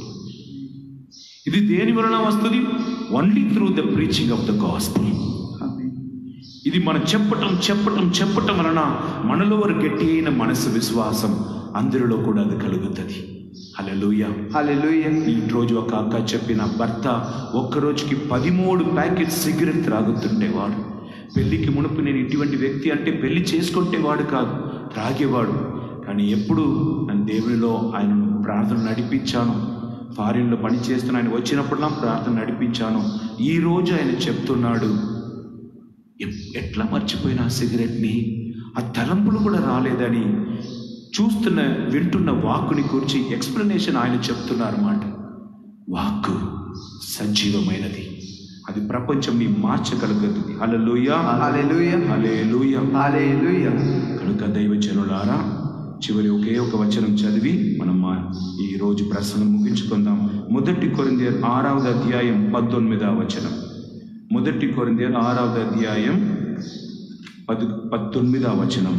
ఇది దేని వలన వస్తుంది? Only through the preaching of the gospel. ఇది మనం చెప్పటం చెప్పటం చెప్పటం వలన మనలో ఒక గట్టి అయిన మనసు విశ్వాసం అందరిలో కూడా అది కలుగుతుంది. హల్లెలూయా, హల్లెలూయా. ఈ రోజు ఒక అక్క చెప్పిన, భర్త ఒక్కరోజుకి పదిమూడు ప్యాకెట్ సిగరెట్ త్రాగుతుండేవాడు. పెళ్లికి మునుపు నేను ఇటువంటి వ్యక్తి అంటే పెళ్లి చేసుకుంటేవాడు కాదు, త్రాగేవాడు. కానీ ఎప్పుడు నేను దేవునిలో ఆయనను ప్రార్థన నడిపించాను, ఫారిన్లో పని చేస్తున్న ఆయన వచ్చినప్పుడు నా ప్రార్థన నడిపించాను. ఈరోజు ఆయన చెప్తున్నాడు, ఎట్లా మర్చిపోయినా సిగరెట్ని, ఆ తలంపులు కూడా రాలేదని చూస్తున్న వింటున్న వాక్కుని గురించి ఎక్స్ప్లెనేషన్ ఆయన చెప్తున్నారు అన్నమాట. వాక్కు సజీవమైనది, అది ప్రపంచంని మార్చగలుగుతుంది. హల్లెలూయా, హల్లెలూయా, హల్లెలూయా, హల్లెలూయా. కనుక దైవజనులారా, చివరి ఒకే ఒక వచనం చదివి మనం ఈ రోజు ప్రసంగం ముగించుకుందాం. మొదటి కొరింథీయుల ఆరవది అధ్యాయం పద్దెనిమిదవ వచనం. మొదటి కొరింథీయుల ఆరవది అధ్యాయం పద్ పద్దెనిమిదవ వచనం.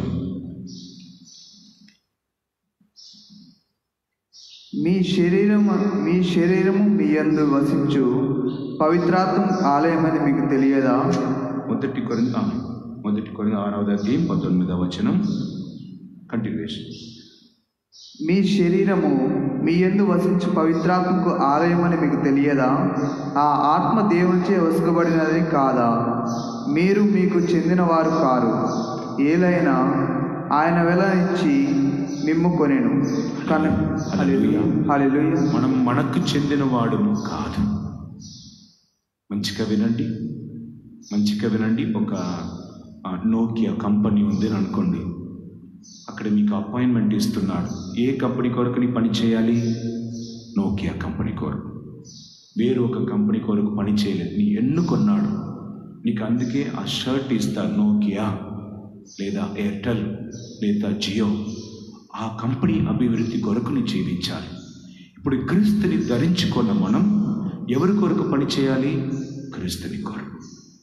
మీ శరీరము మీ శరీరము మీ యందు వసించు పవిత్రాత్మ ఆలయమని మీకు తెలియదా? మొదటి కొరింథీ ఆ, మొదటి కొరింథీ ఆరవ అధ్యాయం పద్దెనిమిదవ వచనం కంటిన్యూషన్. మీ శరీరము మీ యందు వసించు పవిత్రాత్మకు ఆలయమని మీకు తెలియదా? ఆ ఆత్మ దేవునిచే వసుకబడినది కాదా? మీరు మీకు చెందిన వారు కారు, ఏలైనా ఆయన వెల ఇచ్చి మిమ్ము కొనెను కను. హల్లెలూయా, హల్లెలూయా. మనం మనకు చెందిన వాడును కాదు. మంచిగా వినండి, మంచిగా వినండి. ఒక నోకియా కంపెనీ ఉంది అని అనుకోండి. అక్కడ మీకు అపాయింట్మెంట్ ఇస్తున్నాడు. ఏ కంపెనీ కొరకు నీ పని చేయాలి? నోకియా కంపెనీ కొరకు. వేరు ఒక కంపెనీ కొరకు పని చేయలేదు, నీ ఎన్నుకొన్నాడు. నీకు అందుకే ఆ షర్ట్ ఇస్తారు, నోకియా లేదా ఎయిర్టెల్ లేదా జియో. ఆ కంపెనీ అభివృద్ధి కొరకు నీ జీవించాలి. ఇప్పుడు క్రీస్తుని ధరించుకున్న మనం ఎవరి కొరకు పని చేయాలి? క్రీస్తుని కొరకు.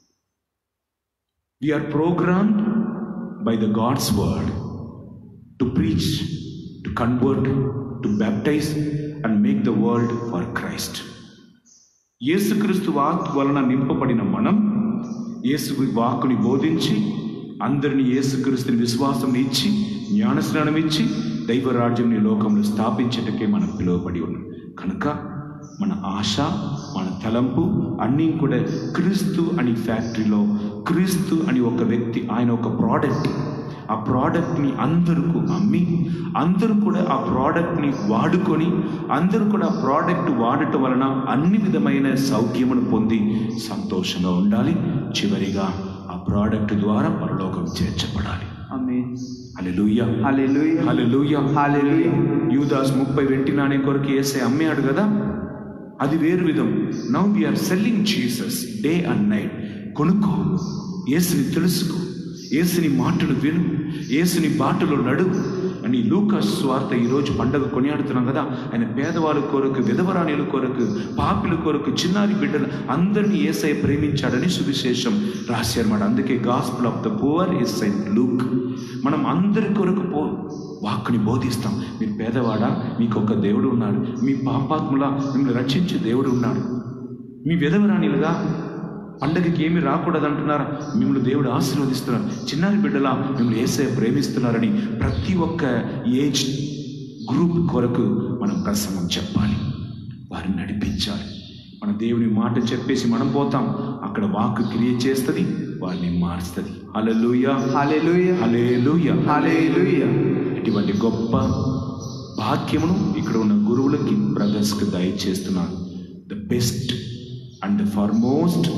We are programmed by the God's word to preach, to convert, to baptize and make the world for Christ. యేసుక్రీస్తు వాక్ వలన నింపబడిన మనం యేసు వాక్కుని బోధించి అందరినీ యేసుక్రీస్తుని విశ్వాసం ఇచ్చి జ్ఞానస్నానం ఇచ్చి దైవరాజ్యం ఈ లోకంలో స్థాపించటకే మనం పిలువబడి ఉన్నాం. కనుక మన ఆశ, మన తలంపు అన్నీ కూడా క్రీస్తు అని ఫ్యాక్టరీలో క్రీస్తు అని ఒక వ్యక్తి, ఆయన ఒక ప్రోడక్ట్. ఆ ప్రోడక్ట్ని అందరికీ అమ్మి అందరూ కూడా ఆ ప్రోడక్ట్ని వాడుకొని అందరూ కూడా ఆ ప్రోడక్ట్ వాడటం వలన అన్ని విధమైన సౌఖ్యమును పొంది సంతోషంగా ఉండాలి. చివరిగా ఆ ప్రోడక్ట్ ద్వారా పరలోకం చేర్చబడాలి. ఆమేన్. హల్లెలూయా, హల్లెలూయా, హల్లెలూయా, హల్లెలూయా. యూదాస్ ముప్పై వెంటి నాణ్యం కొరకు యేసే అమ్మాడు కదా, అది వేరు విధం. Now we are selling Jesus day and night. కొనుక్కో, యేసుని తెలుసుకో, యేసుని మాటలు విను, యేసుని బాటలో నడువు అని లూకాసు సువార్త ఈరోజు పండుగ కొనియాడుతున్నాం కదా. ఆయన పేదవాళ్ళ కొరకు, విధవరాణుల కొరకు, పాపిల కొరకు, చిన్నారి బిడ్డలు అందరినీ యేసయ్య ప్రేమించాడని సువిశేషం రాశారన్నమాట. అందుకే gospel of the poor is Saint Luke. మనం అందరి కొరకు పో వాక్కుని బోధిస్తాం. మీరు పేదవాడా, మీకు ఒక దేవుడు ఉన్నాడు. మీ పాపాత్ముల మిమ్మల్ని రక్షించే దేవుడు ఉన్నాడు. మీ విధవరాణిలుగా పండగకి ఏమి రాకూడదు అంటున్నారా, మిమ్మల్ని దేవుడు ఆశీర్వదిస్తున్నారు. చిన్నారి బిడ్డలా మిమ్మల్ని యేసయ్య ప్రేమిస్తున్నారని ప్రతి ఒక్క ఏజ్ గ్రూప్ కొరకు మనం ప్రసంగం చెప్పాలి, వారిని నడిపించాలి. మన దేవుని మాట చెప్పేసి మనం పోతాం, అక్కడ వాక్కు క్రియ చేస్తుంది, వారిని మారుస్తుంది. హల్లెలూయా, హల్లెలూయా, హల్లెలూయా, హల్లెలూయా. ఇటువంటి గొప్ప భాగ్యమును ఇక్కడ ఉన్న గురువులకి, బ్రదర్స్కి దయచేస్తున్నాను. The best and the foremost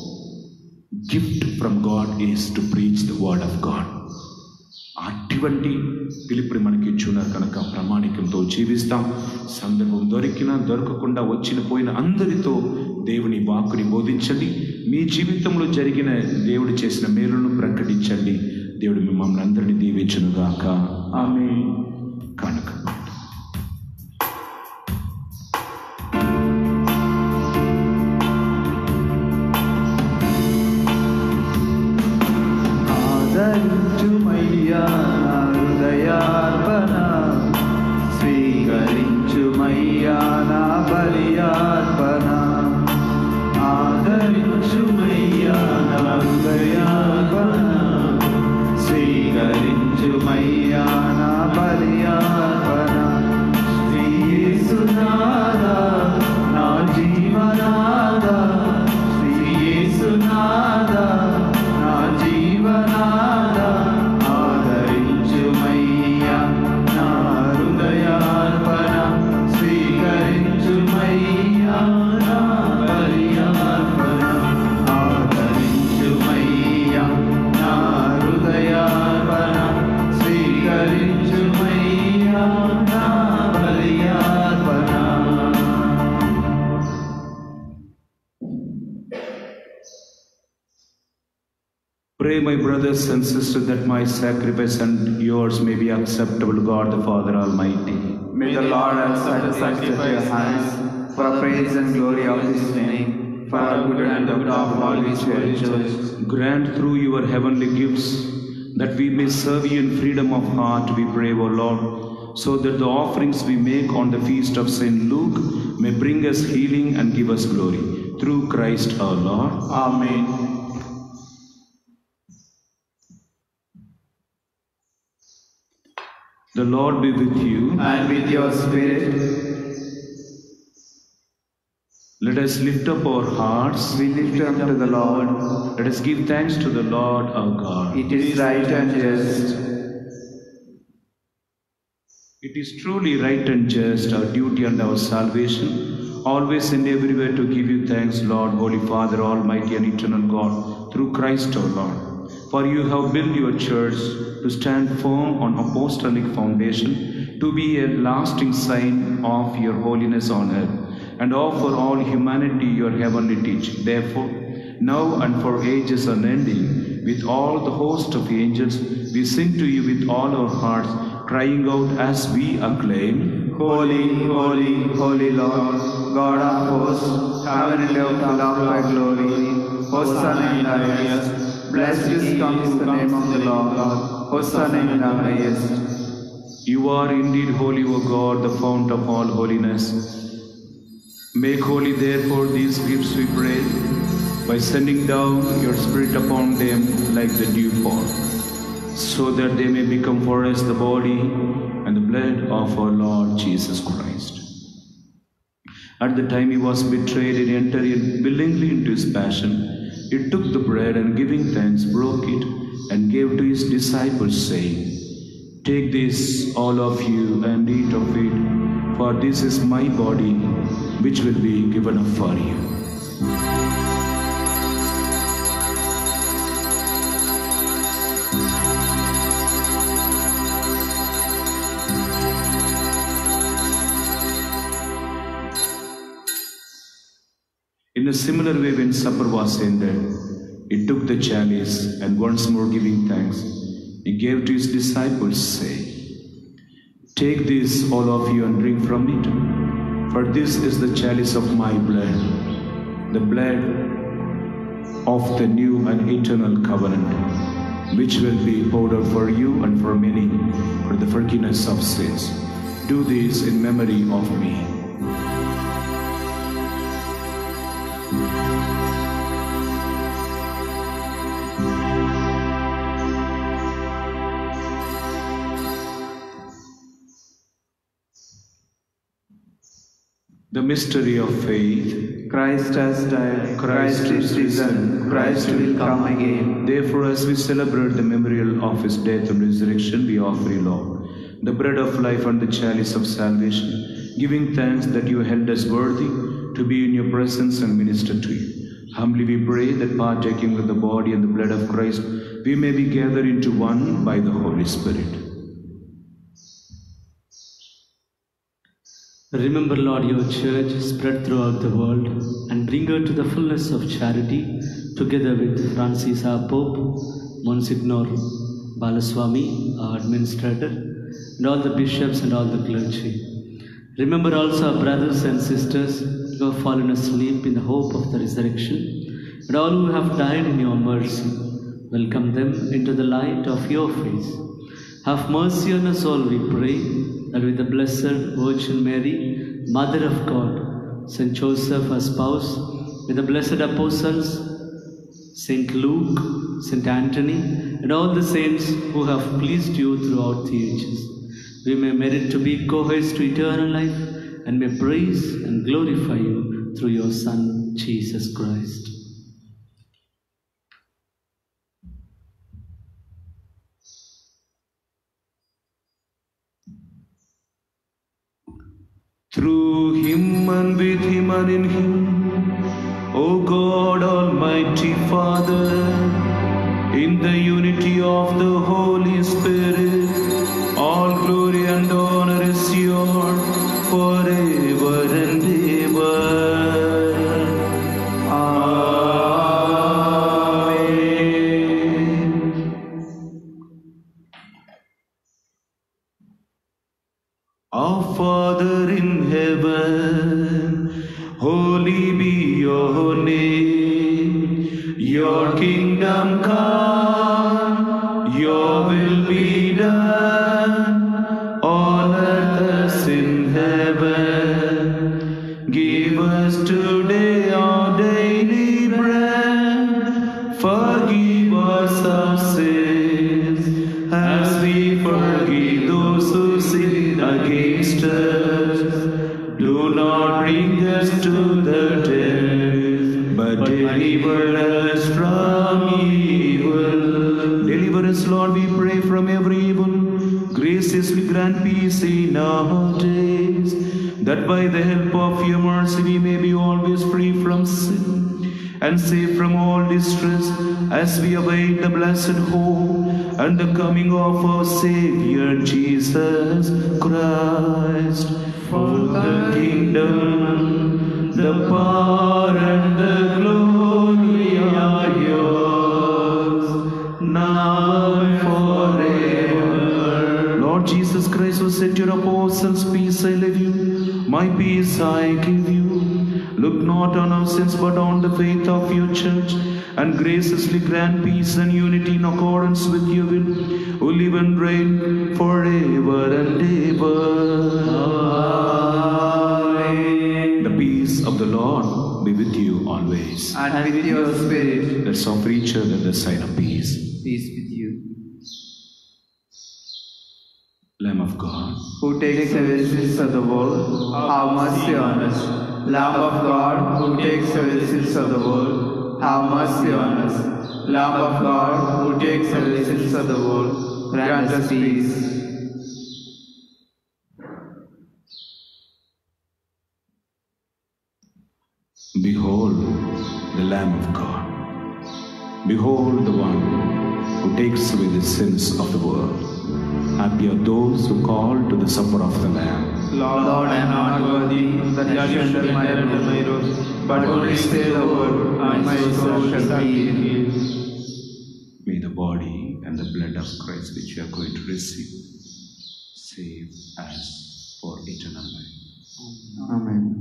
gift from God is to preach the word of God. అటువంటి పిలుపుని మనకి ఇచ్చున్నారు కనుక ప్రామాణికంతో జీవిస్తాం. సందర్భం దొరికినా దొరకకుండా వచ్చిన పోయిన అందరితో దేవుని వాక్కుని బోధించండి. మీ జీవితంలో జరిగిన దేవుడు చేసిన మేలును ప్రకటించండి. దేవుడు మిమ్మల్ని అందరినీ దీవించునుగాక. ఆమేన్. కనుక ఆదరించుమయ్యా నా హృదయార్పణ, స్వీకరించుమయ్యా నా బలియార్పణ. ఆదరించుమయ్యా నా హృదయార్పణ, స్వీకరించుమయ్యా నా బలియార్పణ. శ్రీ యేసునాథా నా జీవనాథా, శ్రీ యేసునాథా నా జీవనాథా. ఆదరించుమయ్యా నా హృదయార్పణ, స్వీకరించుమయ్యా నా బలియార్పణ. ఆదరించుమయ్యా నా హృదయార్పణ, స్వీకరించుమయ్యా నా బలియార్పణ. Pray, my brothers and sisters, that my sacrifice and yours may be acceptable to God the Father Almighty. May the Lord accept the sacrifice at your hands for praise and glory of His name, for our good and the good of all His holy church. Grant through your heavenly gifts that we may serve you in freedom of heart, we pray, O Lord, so that the offerings we make on the feast of Saint Luke may bring us healing and give us glory. Through Christ our Lord. Amen. The Lord be with you. And with your spirit. Let us lift up our hearts. We lift up to the Lord. Let us give thanks to the Lord our God. It is right and just. It is truly right and just, our duty and our salvation, always and everywhere to give you thanks, Lord, Holy Father, Almighty and Eternal God, through Christ our Lord. For you have built your church to stand firm on apostolic foundation, to be a lasting sign of your holiness on earth, and offer all humanity your heavenly teaching. Therefore, now and for ages unending, with all the host of angels, we sing to you with all our hearts, crying out as we acclaim, Holy, holy, holy Lord, God of hosts, heaven and earth full of thy glory. Hosanna in the highest. Blessed is comes the name of the Lord. Hosanna in the highest. You are indeed holy, O God, the fount of all holiness. Make holy, therefore, these gifts, we pray, by sending down your Spirit upon them like the dewfall, so that they may become for us the body and the blood of our Lord Jesus Christ. At the time he was betrayed and entered willingly into his passion, he took the bread and giving thanks, broke it and gave to his disciples, saying, Take this, all of you, and eat of it, for this is my body, which will be given up for you. In a similar way, when supper was ended, he took the chalice and once more giving thanks, he gave to his disciples, saying, Take this, all of you, and drink from it, for this is the chalice of my blood, the blood of the new and eternal covenant, which will be poured out for you and for many for the forgiveness of sins. Do this in memory of me. The mystery of faith. Christ has died, Christ is risen, Christ will come again. Therefore, as we celebrate the memorial of his death and resurrection, we offer you, Lord, the bread of life and the chalice of salvation, giving thanks that you held us worthy to be in your presence and minister to you. Humbly we pray that partaking with the body and the blood of Christ, we may be gathered into one by the Holy Spirit. Remember, Lord, your church spread throughout the world and bring her to the fullness of charity, together with Francis, our Pope, Monsignor Balaswamy, our administrator, and all the bishops and all the clergy. Remember also our brothers and sisters who have fallen asleep in the hope of the resurrection, and all who have died in your mercy. Welcome them into the light of your face. Have mercy on us all, we pray, that with the Blessed Virgin Mary, Mother of God, Saint Joseph, our spouse, with the blessed apostles, Saint Luke, Saint Anthony, and all the saints who have pleased you throughout the ages, we may merit to be co-heirs to eternal life, and may praise and glorify you through your Son, Jesus Christ. Through him and with him and in him, O God, Almighty Father, in the unity of the Holy Spirit, all glory and honor is yours forever and ever. Our Father in heaven, holy be your name. Your kingdom come, your Give us today our daily bread. Forgive us our sins, as we forgive those who sin against us. Do not bring us to the death, but deliver us from evil. Deliver us, Lord, we pray, from every evil. Graciously grant peace in our days, that by the help of your mercy we may be always free from sin and safe from all distress, as we await the blessed hope and the coming of our Savior Jesus Christ. For the kingdom, the power and the glory are yours, now and forever. Lord Jesus Christ, who said to your apostles, peace I leave you, my peace I give you. Look not on our sins, but on the faith of your church, and graciously grant peace and unity in accordance with your will, who live and reign forever and ever. Amen. The peace of the Lord be with you always. And with your spirit. Let's offer each other the sign of peace. Peace with you. Lamb of God, Who takes away the sins of the world, have mercy on us. Lamb of God, who takes away the sins of the world, have mercy on us. Lamb of God, who takes away the sins of the world, grant us peace. behold the Lamb of God. Behold the one who takes away the sins of the world. Happy are those who call to the supper of the Lamb. Lord, Lord, I am not worthy that you should enter my under my roof, but only say the word, and my soul shall be healed. May the body and the blood of Christ which you are going to receive save us for eternal life. Amen.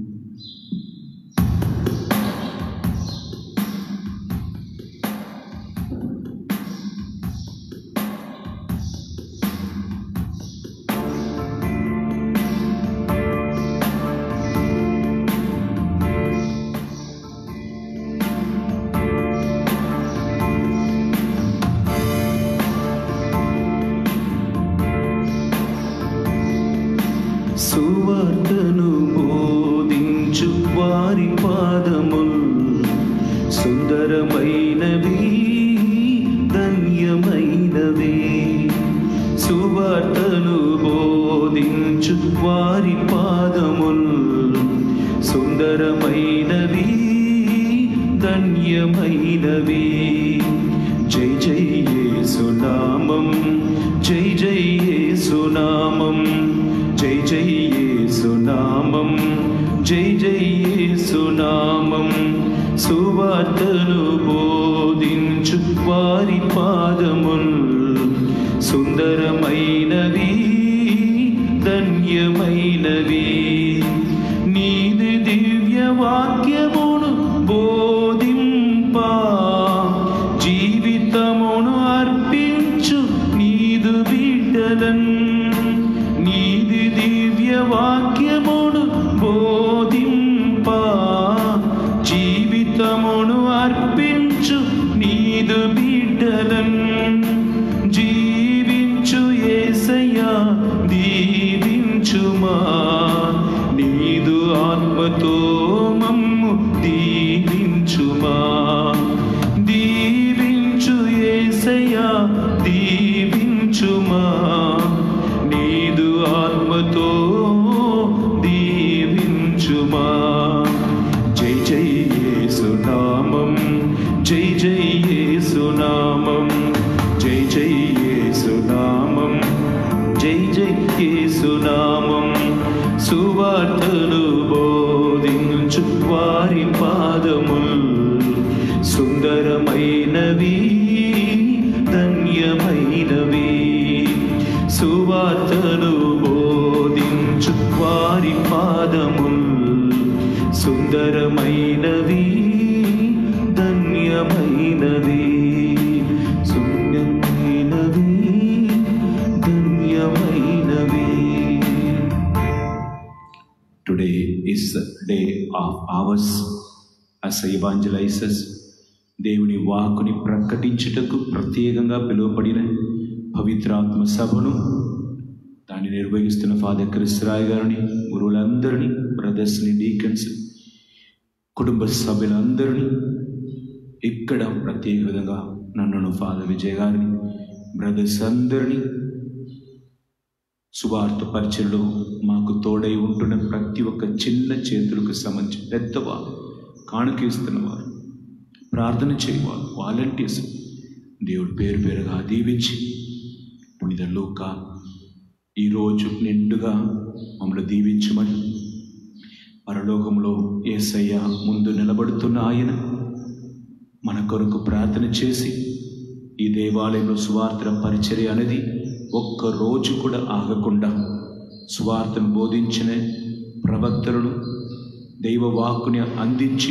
సువార్తను బోధించు వారి పాదముల్ సుందరమైనవి ధన్యమైనవి. సువార్తను బోధించు వారి పాదముల్ సుందరమైనవి ధన్యమైనవి. జై జై యేసు నామం, జై జై యేసు నామం, జై జై యేసు నామం, జై జై యేసు నామం. సువార్తను బోధించు వారి పాదముల్ సుందరమైనవి ధన్యమైనవి. నీది దివ్య వాక్యమును బోధింప జీవితమును అర్పించు నీదు బిడ్డలన్. నీది దివ్య వాక్యమును బోధింప జీవితమును అర్పించు నీదు బిడ్డలన్. జీవించు యేసయ్యా దీవించుమా, నీదు ఆత్మతో మమ్ము దీవించుమా. దీవించు యేసయ్యా దీవించుమా, నీదు ఆత్మతో దీవించుమా. జై జై యేసు నామం, జై జై యేసు నామం, జై జై యేసు నామం, జై జై యేసు నామం. సువార్తను బోధించు వారి పాదముల్ సుందరమైనవి ధన్యమైనవి. సువార్తను బోధించు వారి పాదముల్ సుందరమైనవి ధన్యమైనవి. సుందరమైనవి ధన్యమైనవి. Today this day of ours as evangelizers, దేవుని వాక్కుని ప్రకటించుటకు ప్రత్యేకంగా పిలువబడిన పవిత్రాత్మ సభను, దాన్ని నిర్వహిస్తున్న ఫాదర్ క్రిస్రాయ్ గారిని, గురువులందరినీ, బ్రదర్స్ని, డీకన్స్, కుటుంబ సభ్యులందరినీ, ఇక్కడ ప్రత్యేక విధంగా నన్ను ఫాదర్ విజయ్ గారిని, బ్రదర్స్ అందరినీ, సువార్త పరిచయలో మాకు తోడై ఉంటున్న ప్రతి ఒక్క చిన్న చేతులకు సంబంధించి పెద్దవారు, కానుకేస్తున్నవారు, ప్రార్థన చేయవారు, వాలంటీర్స్, దేవుడి పేరు పేరుగా దీవించి పునిత లూకా ఈరోజు నిండుగా మమ్మల్ని దీవించమని, పరలోకంలో యేసయ్య ముందు నిలబడుతున్న ఆయన మన కొరకు ప్రార్థన చేసి ఈ దేవాలయంలో సువార్త పరిచర్య అనేది ఒక్క రోజు కూడా ఆగకుండా సువార్తను బోధించిన ప్రవక్తలను, దైవ వాక్కుని అందించి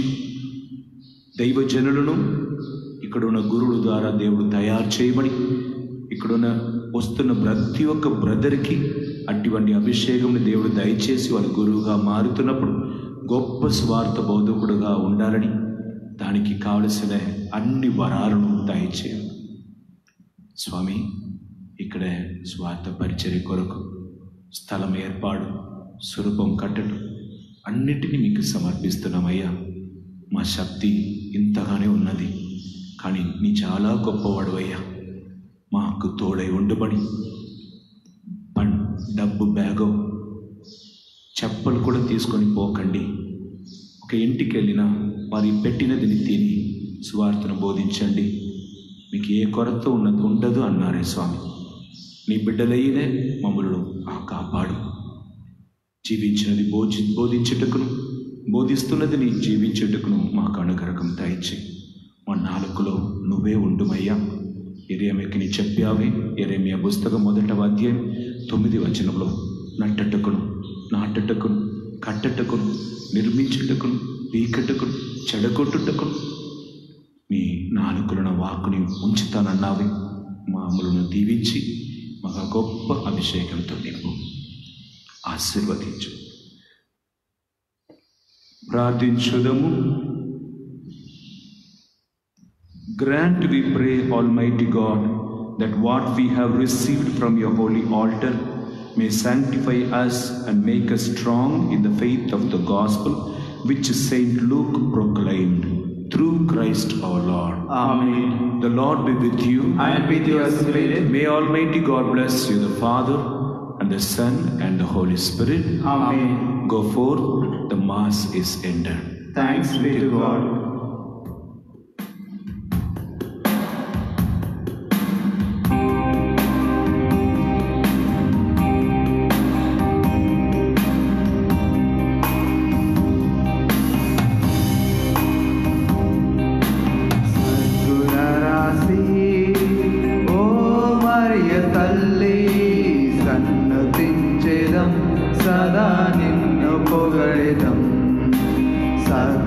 దైవజనులను ఇక్కడున్న గురువుల ద్వారా దేవుడు తయారు చేయమని, ఇక్కడున్న వస్తున్న ప్రతి ఒక్క బ్రదర్కి అటువంటి అభిషేకంని దేవుడు దయచేసి వాళ్ళ గురువుగా మారుతున్నప్పుడు గొప్ప స్వార్థ బోధకుడుగా ఉండాలని, దానికి కావలసిన అన్ని వరాలను దయచేయండి స్వామి. ఇక్కడే స్వార్థ పరిచర్య కొరకు స్థలం ఏర్పాటు, స్వరూపం కట్టడం అన్నిటినీ మీకు సమర్పిస్తున్నామయ్యా. మా శక్తి ఇంతగానే ఉన్నది, కానీ నీ చాలా గొప్పవాడు అయ్యా. మాకు తోడై ఉండబడి పం డబ్బు బ్యాగో చెప్పలు కూడా తీసుకొని పోకండి. ఒక ఇంటికి వెళ్ళినా వారి పెట్టినదిని తిని సువార్తను బోధించండి. మీకు ఏ కొరత ఉన్నది ఉండదు అన్నారే స్వామి. నీ బిడ్డలైనే మమ్మలను ఆ కాపాడు. జీవించినది బోధి బోధించుటకును బోధిస్తున్నది నీ జీవించుటకును మాకు అనుగ్రహం దయచేయి. మా నాలుకలో నువ్వే ఉండుమయ్యా. యెరెమీయాకి నీ చెప్పావే, యెరెమీయా పుస్తకం మొదట అధ్యాయం తొమ్మిది వచనంలో, నట్టటకును, నాటటకును, కట్టటకును, నిర్మించుటకును, పీకటకును, చెడగొట్టుటకును నీ నాలుకలను వాక్కుని ఉంచుతానన్నావే. మామూలను దీవించి మాకు గొప్ప అభిషేకంతో నింపు, ఆశీర్వదించు. ప్రార్థించుదము. Grant, we pray, Almighty God, that what we have received from your holy altar may sanctify us and make us strong in the faith of the gospel which Saint Luke proclaimed, through Christ our Lord. Amen. The Lord be with you. And with your spirit. May Almighty God bless you, the Father and the Son and the Holy Spirit. Amen. Go forth, the Mass is ended. Thanks be to God. సదా నిన్ను పొగడెదం.